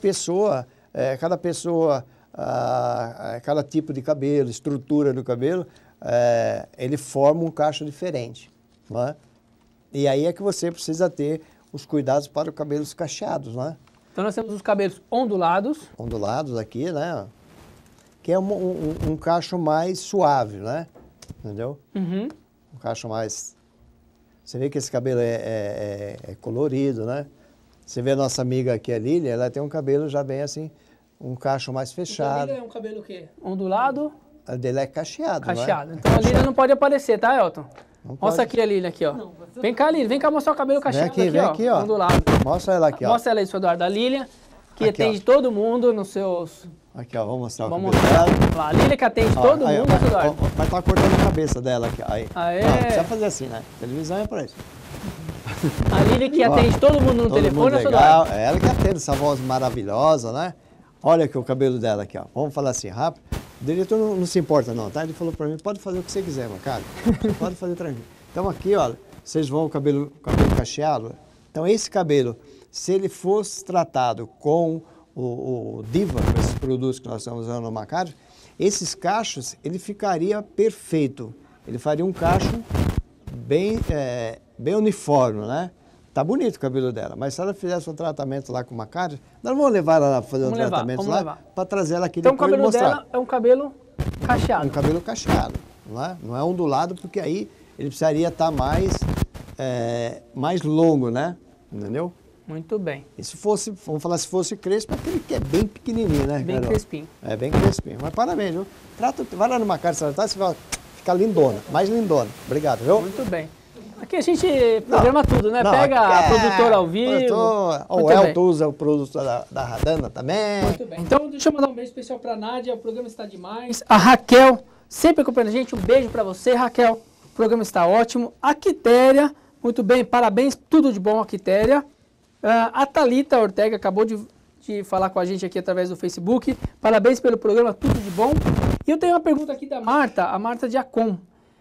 tipo de cabelo, estrutura do cabelo, ele forma um cacho diferente. Né? E aí é que você precisa ter os cuidados para os cabelos cacheados, né? Então nós temos os cabelos ondulados. Ondulados aqui, né? Que é um cacho mais suave, né? Entendeu? Uhum. Um cacho mais... Você vê que esse cabelo é colorido, né? Você vê a nossa amiga aqui, a Lília, ela tem um cabelo já bem assim, um cacho mais fechado. O Lília é um cabelo o quê? Ondulado? A dele é cacheado, cacheado. Né? Então a Lília não pode aparecer, tá, Elton? Não mostra pode. Aqui a Lília, aqui, ó. Vem cá, Lília, vem cá mostrar o cabelo cacheado vem aqui, ó. Ondulado. Mostra ela aqui, ó. Mostra ela aí, seu Eduardo. A Lília, que aqui, atende todo mundo nos seus... Aqui, ó, vamos mostrar vamos o cabelo dela. Lá, a Lília que atende todo mundo, seu Eduardo. Vai estar cortando a cabeça dela aqui, aí. Aê. Não precisa fazer assim, né? Televisão é pra isso. A Lília que atende todo mundo no telefone, seu Eduardo. É ela que atende, essa voz maravilhosa, né? Olha aqui o cabelo dela aqui, ó. Vamos falar assim, rápido. O diretor não se importa não, tá? Ele falou pra mim, pode fazer o que você quiser, Macário. Pode fazer tranquilo. Então aqui, olha, vocês vão o cabelo cacheado. Então esse cabelo, se ele fosse tratado com o Diva, com esses produtos que nós estamos usando no Macário, esses cachos, ele ficaria perfeito. Ele faria um cacho bem uniforme, né? Tá bonito o cabelo dela, mas se ela fizesse um tratamento lá com o Macário, nós vamos levar ela lá fazer tratamento lá para trazer ela aqui então, depois e mostrar. Então o cabelo dela é um cabelo cacheado. Um cabelo cacheado, não é ondulado, porque aí ele precisaria estar mais longo, né? Entendeu? Muito bem. E se fosse, vamos falar, se fosse crespo, aquele que é bem pequenininho, né? Bem crespinho. É, bem crespinho. Mas parabéns, viu? Vai lá no Macário, você vai ficar lindona, mais lindona. Obrigado, viu? Muito bem. Aqui a gente programa tudo, né? Pega a produtora ao vivo. O Elton usa o produto da Radana também. Muito bem. Então, deixa eu mandar um beijo especial pra Nádia. O programa está demais. A Raquel, sempre acompanhando a gente. Um beijo pra você, Raquel. O programa está ótimo. A Quitéria, muito bem. Parabéns. Tudo de bom, a Quitéria. A Thalita Ortega acabou de falar com a gente aqui através do Facebook. Parabéns pelo programa. Tudo de bom. E eu tenho uma pergunta aqui da Marta, a Marta Diacon.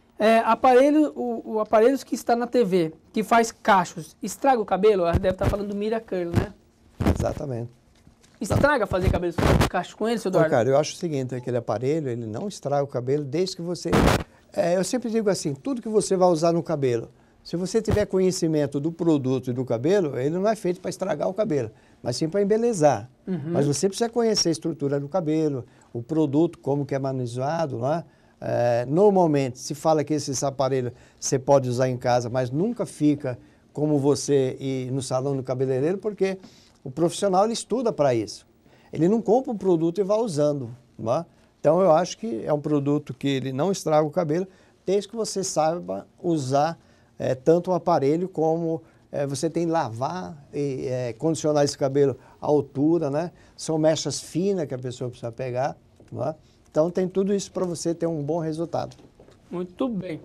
Aparelhos que está na TV, que faz cachos, estraga o cabelo? Ela deve estar falando do Miracurl, né? Exatamente. Estraga fazer cabelo cacho com ele, seu Eduardo? Cara, eu acho o seguinte, aquele aparelho, ele não estraga o cabelo desde que você... eu sempre digo assim, tudo que você vai usar no cabelo, se você tiver conhecimento do produto e do cabelo, ele não é feito para estragar o cabelo, mas sim para embelezar. Uhum. Mas você precisa conhecer a estrutura do cabelo, o produto, como que é manuseado, né? Normalmente se fala que esses aparelhos você pode usar em casa, mas nunca fica como você ir no salão do cabeleireiro, porque o profissional ele estuda para isso. Ele não compra um produto e vai usando. Não é? Então eu acho que é um produto que ele não estraga o cabelo, desde que você saiba usar tanto o aparelho como você tem que lavar e condicionar esse cabelo à altura, né? São mechas finas que a pessoa precisa pegar, não é? Então, tem tudo isso para você ter um bom resultado. Muito bem.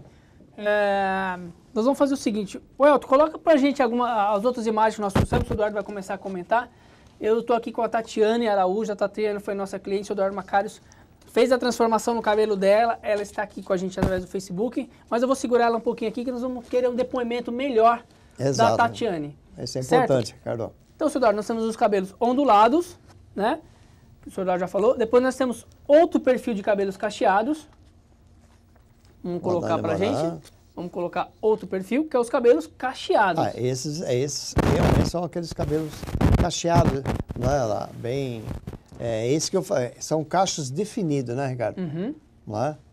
Nós vamos fazer o seguinte. Elton, coloca para a gente as outras imagens que nós trouxemos. O Eduardo vai começar a comentar. Eu estou aqui com a Tatiane Araújo. A Tatiane foi nossa cliente. O Eduardo Macários fez a transformação no cabelo dela. Ela está aqui com a gente através do Facebook. Mas eu vou segurar ela um pouquinho aqui, que nós vamos querer um depoimento melhor da Tatiane. Isso é importante, Ricardo. Então, Eduardo, nós temos os cabelos ondulados, né? O senhor já falou. Depois nós temos outro perfil de cabelos cacheados. Vamos colocar pra gente. Vamos colocar outro perfil, que é os cabelos cacheados. Esses realmente são aqueles cabelos cacheados, né? Lá, bem... esse que eu falei, são cachos definidos, né, Ricardo? Uhum. Não é?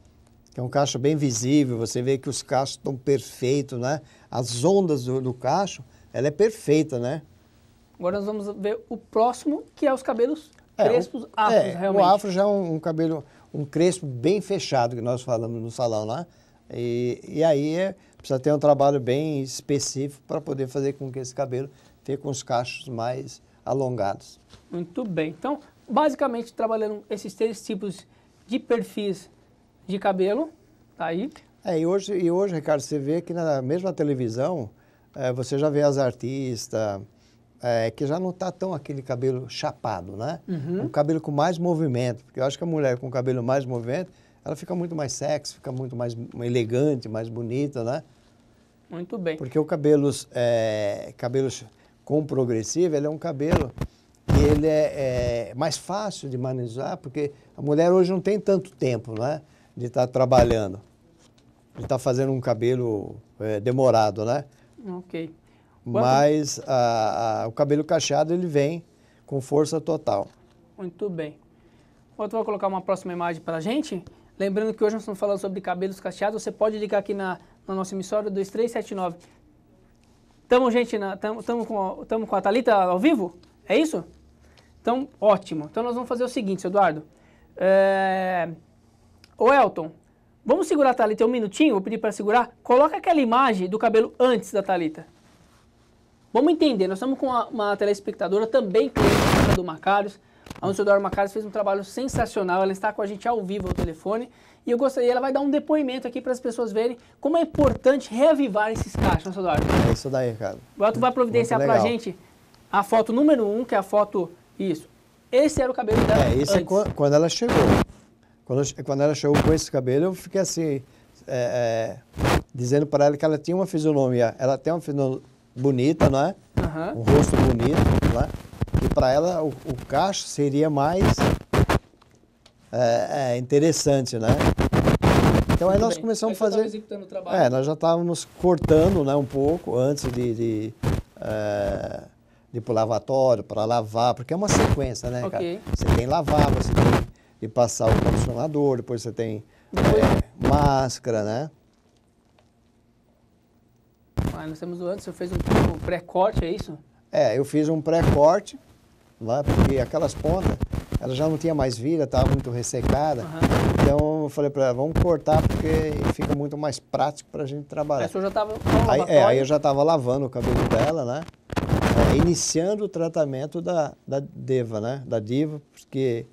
que é um cacho bem visível, você vê que os cachos estão perfeitos, né? As ondas do cacho, ela é perfeita, né? Agora nós vamos ver o próximo, que é os cabelos crespos, afros, realmente. O afro já é um cabelo, um crespo bem fechado, que nós falamos no salão lá. E aí precisa ter um trabalho bem específico para poder fazer com que esse cabelo fique com os cachos mais alongados. Muito bem. Então, basicamente, trabalhando esses 3 tipos de perfis de cabelo, tá aí. E hoje, Ricardo, você vê que na mesma televisão, você já vê as artistas, que já não está tão aquele cabelo chapado, né? Um cabelo com mais movimento, porque eu acho que a mulher com cabelo mais movimento, ela fica muito mais sexy, fica muito mais elegante, mais bonita, né? Muito bem. Porque o cabelos com progressivo, ele é um cabelo que ele é mais fácil de manejar, porque a mulher hoje não tem tanto tempo, né? De estar trabalhando, de estar fazendo um cabelo demorado, né? Ok. Mas o cabelo cacheado, ele vem com força total. Muito bem. Outro, vou colocar uma próxima imagem para a gente. Lembrando que hoje nós estamos falando sobre cabelos cacheados. Você pode ligar aqui na nossa emissora 2379. Estamos com a Thalita ao vivo? É isso? Então, ótimo. Então nós vamos fazer o seguinte, seu Eduardo. Ô Elton, vamos segurar a Thalita um minutinho? Vou pedir para segurar. Coloca aquela imagem do cabelo antes da Thalita. Vamos entender, nós estamos com uma telespectadora também cliente do Macários, onde o seu Eduardo Macários fez um trabalho sensacional, ela está com a gente ao vivo ao telefone, e ela vai dar um depoimento aqui para as pessoas verem como é importante reavivar esses cachos, não, seu Eduardo? É isso daí, cara. Agora tu vai providenciar para a gente a foto número 1, que é a foto, isso. Esse era o cabelo dela isso antes. É quando ela chegou. Quando ela chegou com esse cabelo, eu fiquei assim, dizendo para ela que ela tinha uma fisionomia, ela tem uma fisionomia bonita, não é? Um rosto bonito, não é? E para ela o cacho seria mais interessante, né? Então aí nós começamos a fazer. Nós já estávamos cortando, né, um pouco antes de ir para o lavatório, para lavar, porque é uma sequência, né, cara? Você tem lavar, você tem de passar o condicionador, depois você tem máscara, né? Nós temos antes, você fez um pré-corte, é isso? Eu fiz um pré-corte, lá, porque aquelas pontas, ela já não tinha mais vida, estava muito ressecada. Então eu falei para ela, vamos cortar porque fica muito mais prático para a gente trabalhar. Aí o senhor já estava aí eu já estava lavando o cabelo dela, né? Iniciando o tratamento da Diva, né? Da Diva, porque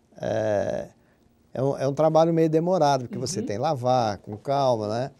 é um trabalho meio demorado, porque você tem que lavar com calma, né?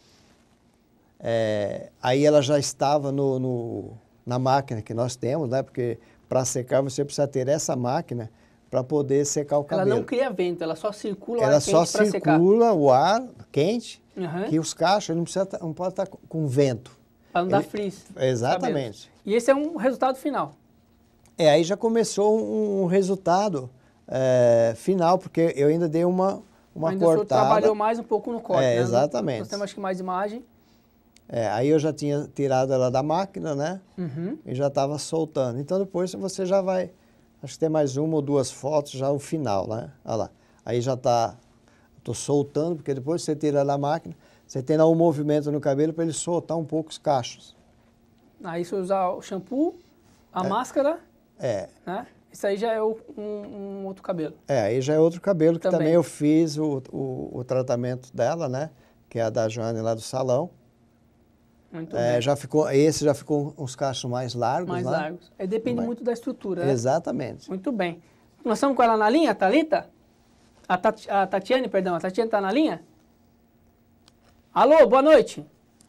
Aí ela já estava na máquina que nós temos, né? Porque para secar você precisa ter essa máquina para poder secar o cabelo. Ela não cria vento, ela só circula o ar ela quente para secar. Ela só circula o ar quente, que os cachos não pode estar com vento. Para não dar frizz. Exatamente. E esse é um resultado final. Aí já começou um resultado final, porque eu ainda dei uma ainda cortada. O senhor trabalhou mais um pouco no corte, né? Exatamente. Nós temos acho que mais imagem. Aí eu já tinha tirado ela da máquina, né? E já estava soltando. Então depois você já vai, acho que tem mais 1 ou 2 fotos já o final, né? Olha lá. Aí já está, estou soltando, porque depois você tira da máquina, você tem lá um movimento no cabelo para ele soltar um pouco os cachos. Aí você usar o shampoo, a máscara, né? Isso aí já é um outro cabelo. Aí já é outro cabelo, que também eu fiz o tratamento dela, né? Que é a da Joane lá do salão. Muito bem. Esse já ficou uns cachos mais largos, mais né? largos. Depende muito da estrutura, né? Exatamente. Muito bem. Nós estamos com ela na linha, Thalita? A Tatiane, perdão. A Tatiane está na linha? Alô, boa noite.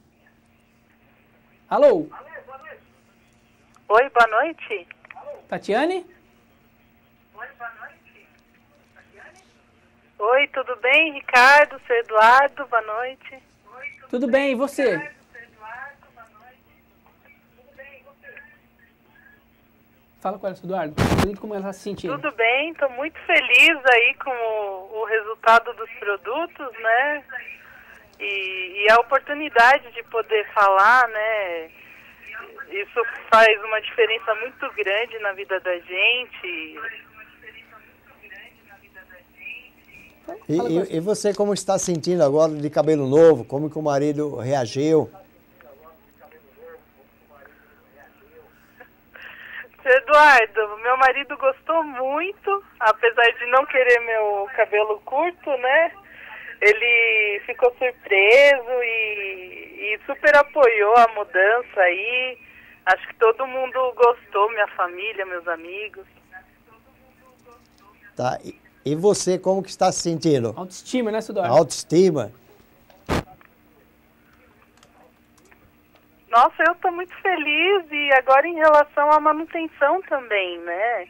Alô? Oi, boa noite. Tatiane? Oi, boa noite. Tatiane? Oi, tudo bem, Ricardo, seu Eduardo, boa noite. Oi, tudo bem, e você? Ricardo, seu Eduardo, boa noite. Tudo bem, e você? Fala com ela, seu Eduardo. Como ela está se sentindo? Tudo bem, estou muito feliz aí com o resultado dos produtos, né? E a oportunidade de poder falar, né? Isso faz uma diferença muito grande na vida da gente. E você como está sentindo agora de cabelo novo? Como que o marido reagiu? Eduardo, meu marido gostou muito, apesar de não querer meu cabelo curto, né? Ele ficou surpreso e super apoiou a mudança aí. Acho que todo mundo gostou, minha família, meus amigos. Tá. E você como que está se sentindo? Autoestima, né, Sudor? Autoestima. Nossa, eu estou muito feliz e agora em relação à manutenção também, né?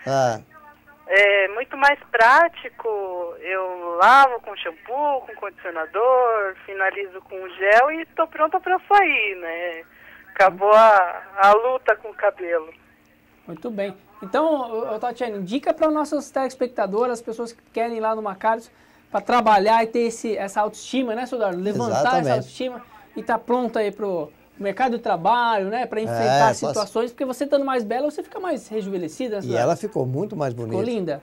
É muito mais prático, eu lavo com shampoo, com condicionador, finalizo com gel e estou pronta para sair, né? Acabou a luta com o cabelo. Muito bem. Então, Tatiana, indica para nossos telespectadores, as pessoas que querem ir lá no Macarius, para trabalhar e ter essa autoestima, né, Sudor? Levantar Exatamente. essa autoestima e estar pronta aí pro mercado de trabalho, né, para enfrentar situações, porque você estando mais bela, você fica mais rejuvenescida, né, Sudor? E ela ficou muito mais bonita. Ficou linda.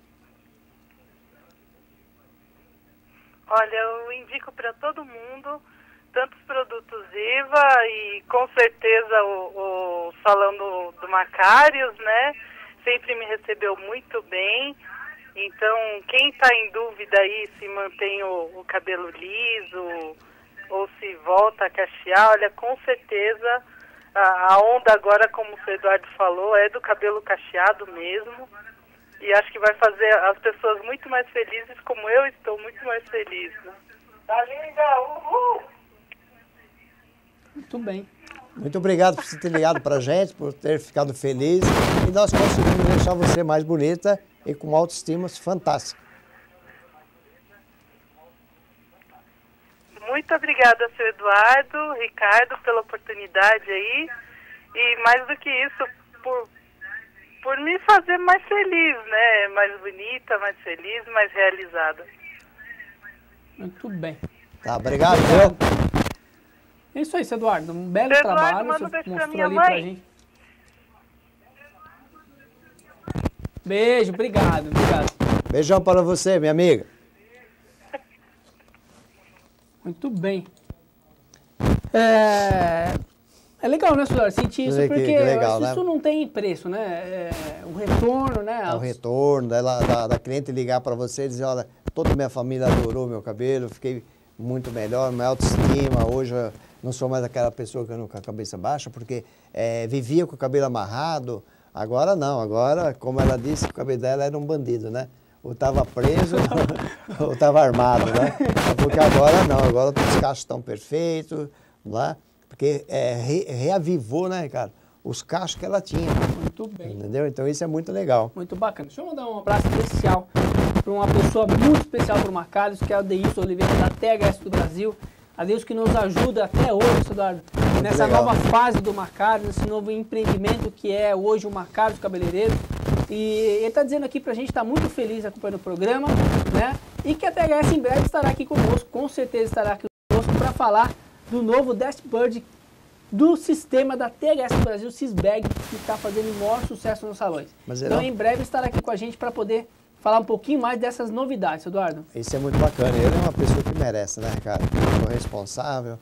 Olha, eu indico para todo mundo, tanto os produtos Iva e com certeza o salão do Macarius, né? Sempre me recebeu muito bem. Então, quem está em dúvida aí se mantém o cabelo liso ou se volta a cachear, olha, com certeza a onda agora, como o Eduardo falou, é do cabelo cacheado mesmo. E acho que vai fazer as pessoas muito mais felizes, como eu estou muito mais feliz, né? Tá linda! Uhul! Muito bem. Muito obrigado por você ter ligado para a gente, por ter ficado feliz. E nós conseguimos deixar você mais bonita e com autoestima fantástica. Muito obrigada, seu Eduardo, Ricardo, pela oportunidade aí. E mais do que isso, por me fazer mais feliz, né? Mais bonita, mais feliz, mais realizada. Muito bem. Tá, obrigado, viu? É isso aí, seu Eduardo. Um belo Eduardo, trabalho. manda Você um beijo pra mostrou minha ali mãe. pra gente. Beijo, obrigado, obrigado. Beijão para você, minha amiga. Muito bem. É legal, né, Sudor? Sentir isso, porque legal, isso né? não tem preço, né? O retorno, né? O retorno da cliente ligar para você e dizer, olha, toda a minha família adorou meu cabelo, fiquei muito melhor, minha autoestima, hoje eu não sou mais aquela pessoa que anda com a cabeça baixa, porque vivia com o cabelo amarrado, agora não, agora, como ela disse, o cabelo dela era um bandido, né? Ou estava preso, ou estava armado, né? Porque agora não, agora os cachos estão perfeitos, lá, porque reavivou, né, cara, os cachos que ela tinha. Muito bem. Entendeu? Então isso é muito legal. Muito bacana. Deixa eu mandar um abraço especial para uma pessoa muito especial para o Macarius, que é o Adeilson Oliveira, da THS do Brasil. Adeilson que nos ajuda até hoje, Eduardo, nessa nova fase do Macarius, nesse novo empreendimento que é hoje o Macarius Cabeleireiro. E ele está dizendo aqui para a gente estar muito feliz acompanhando o programa, né? E que a THS em breve estará aqui conosco, com certeza estará aqui conosco para falar do novo dashboard do sistema da THS do Brasil, Sisbag, que está fazendo o maior sucesso nos salões. Então, em breve estará aqui com a gente para poder falar um pouquinho mais dessas novidades, Eduardo. Isso é muito bacana. Ele é uma pessoa que merece, né, cara? É responsável,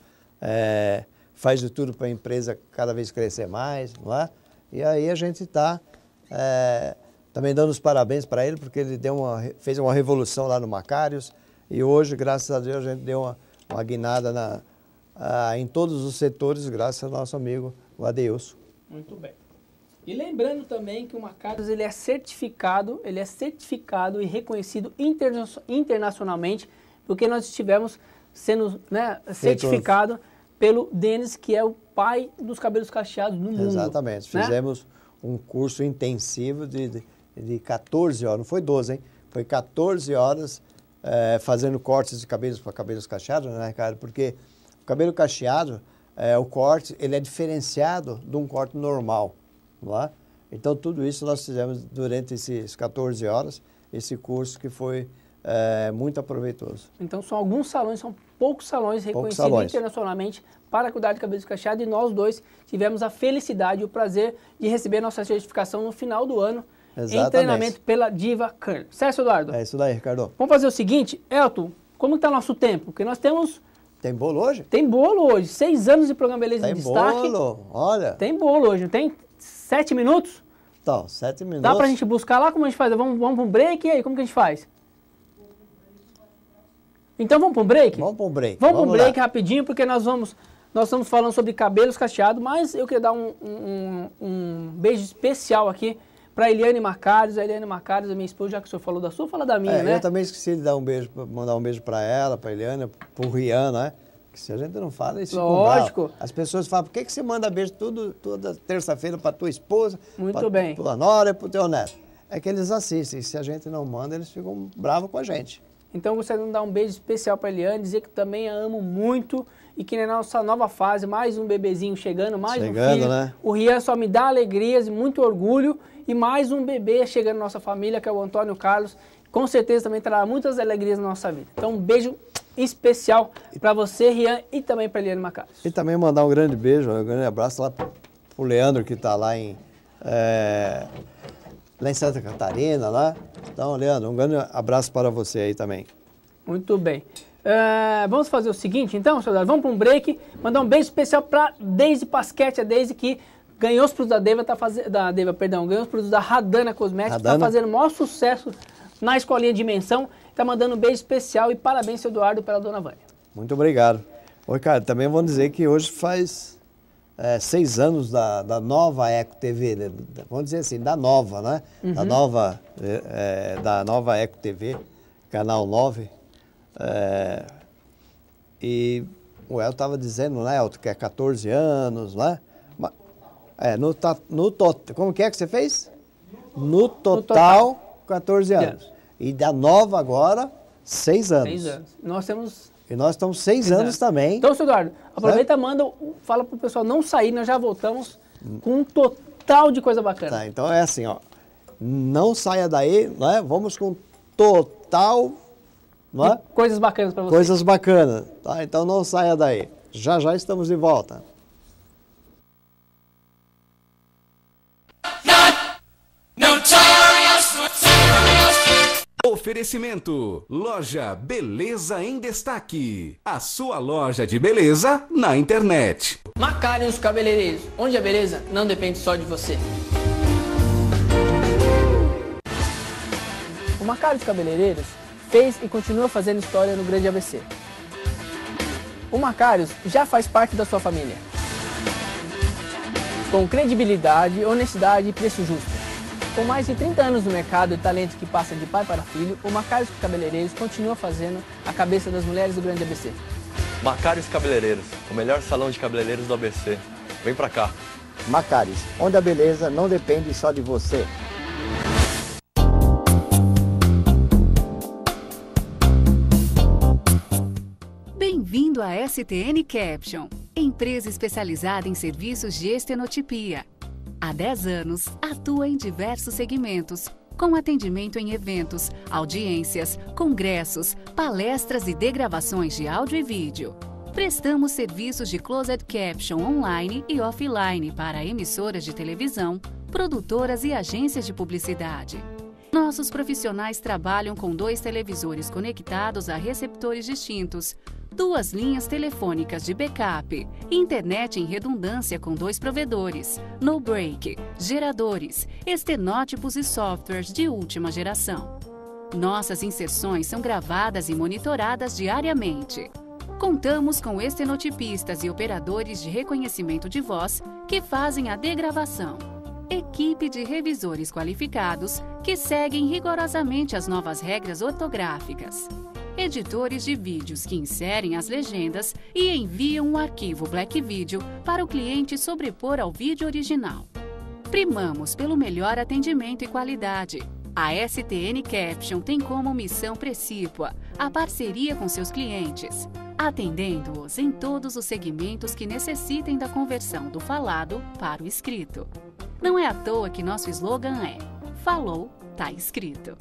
faz de tudo para a empresa cada vez crescer mais, não é? E aí a gente está também dando os parabéns para ele, porque ele fez uma revolução lá no Macarius e hoje, graças a Deus, a gente deu uma guinada em todos os setores, graças ao nosso amigo, o Adeilson. Muito bem. E lembrando também que o Macarius ele é certificado e reconhecido internacionalmente, porque nós estivemos sendo certificado pelo Denis, que é o pai dos cabelos cacheados no mundo. Exatamente. Né? Fizemos um curso intensivo de 14 horas, não foi 12, hein? Foi 14 horas fazendo cortes de cabelos para cabelos cacheados, né, cara? Porque o cabelo cacheado, o corte, ele é diferenciado de um corte normal, não é? Então, tudo isso nós fizemos durante esses 14 horas, esse curso que foi muito aproveitoso. Então, são alguns salões, são poucos salões reconhecidos internacionalmente para cuidar de cabelos cacheados, e nós dois tivemos a felicidade e o prazer de receber nossa certificação no final do ano. em Exatamente. treinamento pela Diva Curl. Certo, Eduardo? É isso daí, Ricardo. Vamos fazer o seguinte, Elton, como está nosso tempo? Porque nós temos... Tem bolo hoje? Tem bolo hoje, 6 anos de programa Beleza em Destaque. Tem bolo, olha. Tem bolo hoje, não tem? 7 minutos? Então, 7 minutos. Dá pra gente buscar lá? Como a gente faz? Vamos para um break? E aí, como que a gente faz? Então vamos para um break? Vamos para um break. Vamos para um break lá. rapidinho, porque nós estamos falando sobre cabelos cacheados, mas eu queria dar um beijo especial aqui para Eliane Macários. A Eliane Macários, a minha esposa, já que o senhor falou da sua, fala da minha, né? Eu também esqueci de dar um beijo, mandar um beijo para ela, para Eliane, para o Rian, né? Que se a gente não fala, isso lógico. As pessoas falam, por que você manda beijo toda terça-feira para tua esposa, muito bem, tua nora e para o teu neto? É que eles assistem, se a gente não manda, eles ficam bravos com a gente. Então eu gostaria de dar um beijo especial para a Eliane, dizer que também a amo muito e que na nossa nova fase, mais um bebezinho chegando, mais um filho. Né? O Rian só me dá alegrias e muito orgulho e mais um bebê chegando na nossa família, que é o Antônio Carlos. Com certeza também trará muitas alegrias na nossa vida. Então um beijo especial para você, Rian, e também para a Eliane Macários. E também mandar um grande beijo, um grande abraço lá para o Leandro, que está lá em Santa Catarina, lá. Então, Leandro, um grande abraço para você aí também. Muito bem. Vamos fazer o seguinte, então, senhor, vamos para um break, mandar um beijo especial para Deise Pasquete, a Deise que ganhou os produtos ganhou os produtos da Radana Cosméticos, está fazendo o maior sucesso na escolinha de Dimensão, está mandando um beijo especial e parabéns, seu Eduardo, pela dona Vânia. Muito obrigado. Oi, cara, também vou dizer que hoje faz 6 anos da nova Eco TV, né? Vamos dizer assim, da nova, né? Uhum. Da nova Eco TV, Canal 9. E o El estava dizendo, né, Elton, que é 14 anos, né? Como que você fez? No total 14 anos. E da nova agora, 6 anos. 6 anos. E nós estamos 6 anos também. Então, seu Eduardo, aproveita e fala pro pessoal não sair, nós já voltamos com um total de coisa bacana. Tá, então é assim, ó. Não saia daí, né? Vamos com total... Não é? Coisas bacanas para você. Coisas bacanas, tá? Então não saia daí. Já estamos de volta. Oferecimento, Loja Beleza em Destaque. A sua loja de beleza na internet. Macários Cabeleireiros, onde a beleza não depende só de você. O Macários Cabeleireiros fez e continua fazendo história no Grande ABC. O Macários já faz parte da sua família. Com credibilidade, honestidade e preço justo. Com mais de 30 anos no mercado e talento que passa de pai para filho, o Macários Cabeleireiros continua fazendo a cabeça das mulheres do Grande ABC. Macários Cabeleireiros, o melhor salão de cabeleireiros do ABC. Vem pra cá. Macários, onde a beleza não depende só de você. Bem-vindo à STN Caption, empresa especializada em serviços de estenotipia. Há 10 anos, atua em diversos segmentos, com atendimento em eventos, audiências, congressos, palestras e degravações de áudio e vídeo. Prestamos serviços de closed caption online e offline para emissoras de televisão, produtoras e agências de publicidade. Nossos profissionais trabalham com 2 televisores conectados a receptores distintos, 2 linhas telefônicas de backup, internet em redundância com 2 provedores, no break, geradores, estenótipos e softwares de última geração. Nossas inserções são gravadas e monitoradas diariamente. Contamos com estenotipistas e operadores de reconhecimento de voz que fazem a degravação. Equipe de revisores qualificados que seguem rigorosamente as novas regras ortográficas. Editores de vídeos que inserem as legendas e enviam um arquivo Black Video para o cliente sobrepor ao vídeo original. Primamos pelo melhor atendimento e qualidade. A STN Caption tem como missão precípua a parceria com seus clientes, atendendo-os em todos os segmentos que necessitem da conversão do falado para o escrito. Não é à toa que nosso slogan é "Falou, tá escrito".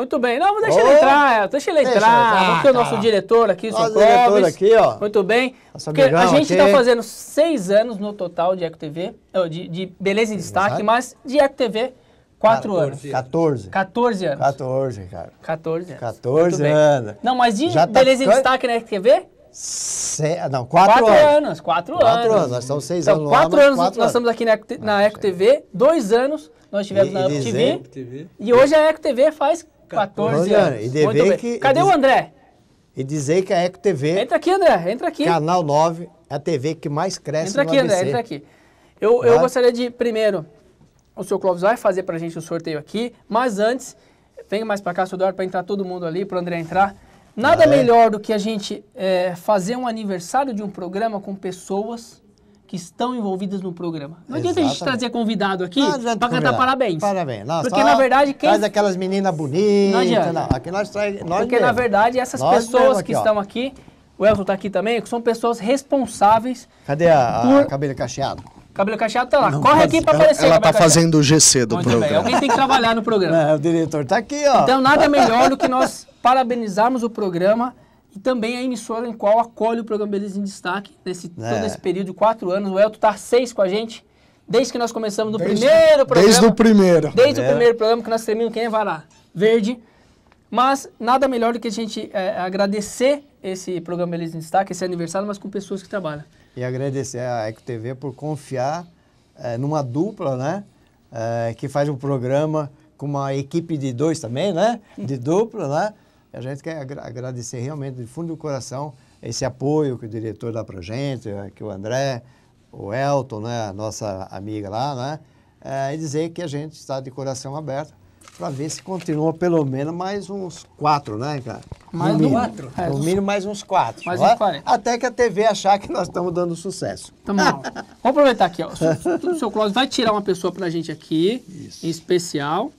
Muito bem. Não, deixa ele entrar, Vamos ter o nosso diretor aqui, o seu Clóvis. Aqui, ó. Muito bem. Porque a gente está fazendo 6 anos no total de EcoTV, de Beleza em Destaque, mas de EcoTV, 4 anos. 14 anos. 14, cara. 14 anos. 14 anos. Não, mas de Já Beleza em Destaque na EcoTV? 4 anos. 4 4 anos. Nós estamos 6 Então, anos 4 lá, anos 4 nós estamos aqui na EcoTV, 2 anos nós estivemos na EcoTV. E hoje a EcoTV faz 14 anos. Muito bem. Cadê o André? E dizer que a EcoTV... Entra aqui, André, entra aqui. Canal 9 é a TV que mais cresce entra aqui, no ABC. André, entra aqui. Eu gostaria de, primeiro, o seu Clóvis vai fazer pra gente o sorteio aqui, mas antes, venha mais pra cá, seu Eduardo, pra entrar todo mundo ali, pro André entrar. Nada melhor do que a gente fazer um aniversário de um programa com pessoas que estão envolvidas no programa. Não adianta a gente trazer convidado aqui para cantar parabéns. Parabéns. Nossa, porque, na verdade, quem... Traz aquelas meninas bonitas. Não adianta. Não, aqui nós traz... Porque, na verdade, essas pessoas que estão aqui, o Elton está aqui também, que são pessoas responsáveis... Cadê a cabelo cacheado? Cabelo cacheado tá lá. Corre aqui para aparecer. Ela tá fazendo o GC do programa. Bem. Alguém tem que trabalhar no programa. O diretor tá aqui, ó. Então, nada melhor do que nós parabenizarmos o programa e também a emissora em qual acolhe o programa Beleza em Destaque, todo esse período de 4 anos. O Elton está 6 com a gente, desde que nós começamos primeiro programa. Desde o primeiro. Desde o primeiro programa que nós terminamos, quem vai lá? Verde. Mas nada melhor do que a gente agradecer esse programa Beleza em Destaque, esse aniversário, mas com pessoas que trabalham. E agradecer a EcoTV por confiar numa dupla, né? Que faz um programa com uma equipe de 2 também, né? De dupla, né? A gente quer agradecer realmente, de fundo do coração, esse apoio que o diretor dá pra gente, que o André, o Elton, né, a nossa amiga lá, né? E dizer que a gente está de coração aberto para ver se continua pelo menos mais uns 4, né, cara? Mais uns 4? No mínimo mais uns 4. Mais uns 40. Até que a TV achar que nós estamos dando sucesso. Vamos aproveitar aqui, ó. O seu Clóvis vai tirar uma pessoa pra gente aqui, em especial.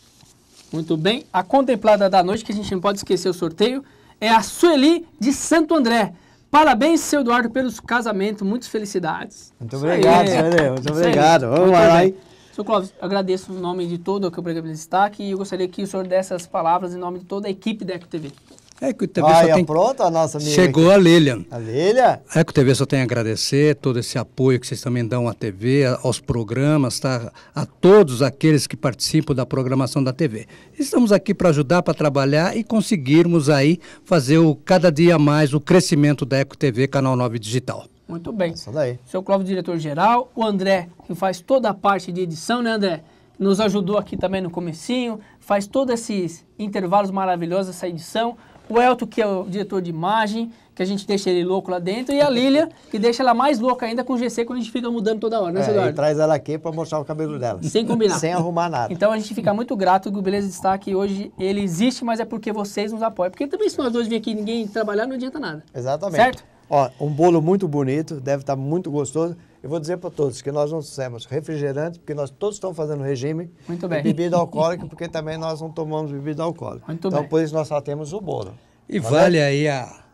Muito bem. A contemplada da noite, que a gente não pode esquecer o sorteio, é a Sueli de Santo André. Parabéns, seu Eduardo, pelos casamentos. Muitas felicidades. Muito obrigado, Sueli. Muito obrigado. Vamos lá, hein? Seu Clóvis, agradeço em nome de todo o que o programa Destaque e eu gostaria que o senhor desse essas palavras em nome de toda a equipe da EcoTV. A EcoTV só tem... pronto a nossa amiga Chegou aqui. a Lilian. A Lilian? A EcoTV só tem a agradecer todo esse apoio que vocês também dão à TV, aos programas, tá? A todos aqueles que participam da programação da TV. Estamos aqui para ajudar, para trabalhar e conseguirmos aí fazer cada dia mais o crescimento da EcoTV, Canal 9 Digital. Muito bem. Isso daí. Seu Clóvis, diretor-geral, o André, que faz toda a parte de edição, né, André? Nos ajudou aqui também no comecinho, faz todos esses intervalos maravilhosos, essa edição. O Elton, que é o diretor de imagem, que a gente deixa ele louco lá dentro. E a Lília, que deixa ela mais louca ainda com o GC, quando a gente fica mudando toda hora, né, Eduardo? E traz ela aqui para mostrar o cabelo dela. Sem combinar. Sem arrumar nada. Então a gente fica muito grato que o Beleza Destaque hoje, ele existe, mas é porque vocês nos apoiam. Porque também se nós dois vir aqui e ninguém trabalhar, não adianta nada. Exatamente. Certo? Ó, um bolo muito bonito, deve estar muito gostoso. Eu vou dizer para todos que nós não temos refrigerante, porque nós todos estamos fazendo regime. Muito bem. E bebida alcoólica, porque também nós não tomamos bebida alcoólica. Muito então, bem. por isso nós só temos o bolo. E vale aí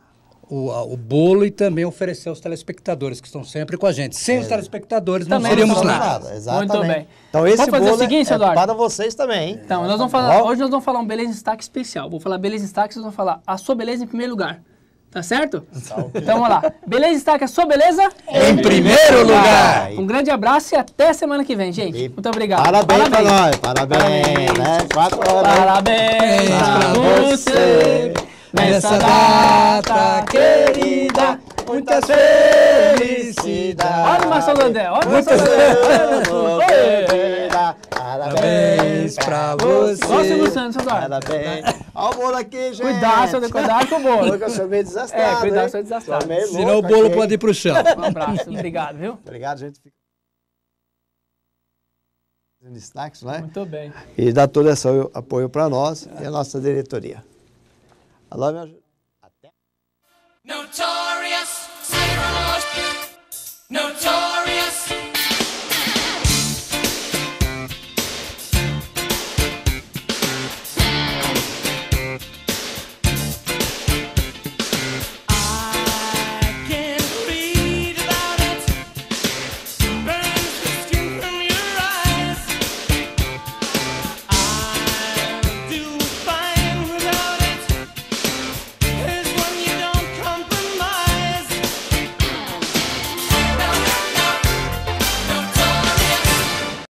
o bolo e também oferecer aos telespectadores que estão sempre com a gente. Sem os telespectadores não seríamos nada. Exatamente. Muito bem. Então esse vamos fazer bolo o seguinte, é Eduardo? para vocês também, hein? Então, nós vamos falar, hoje nós vamos falar um Beleza Destaque especial. Vou falar Beleza Destaque, vocês vão falar a sua beleza em primeiro lugar. Tá certo? Então vamos lá. Beleza Destaque, a sua beleza? Em primeiro lugar! Um grande abraço e até semana que vem, gente. Muito obrigado. Parabéns para nós. Parabéns. Né? 4 horas. Parabéns pra você. Nessa data querida, muitas felicidades. Olha o Marcelo André, olha o Marcelo André. Parabéns pra você. Olha o Silvio Santos, Eduardo. Parabéns. Olha o bolo aqui, gente. Cuidado com o bolo. Eu sou meio desastrado. Cuidado, sou desastrado. Senão o bolo pode ir pro chão. Um abraço, obrigado, viu? Obrigado, gente. Destaques, né? Muito bem. E dá todo esse apoio para nós e a nossa diretoria. Alô, me ajuda. Notorious, Notorious.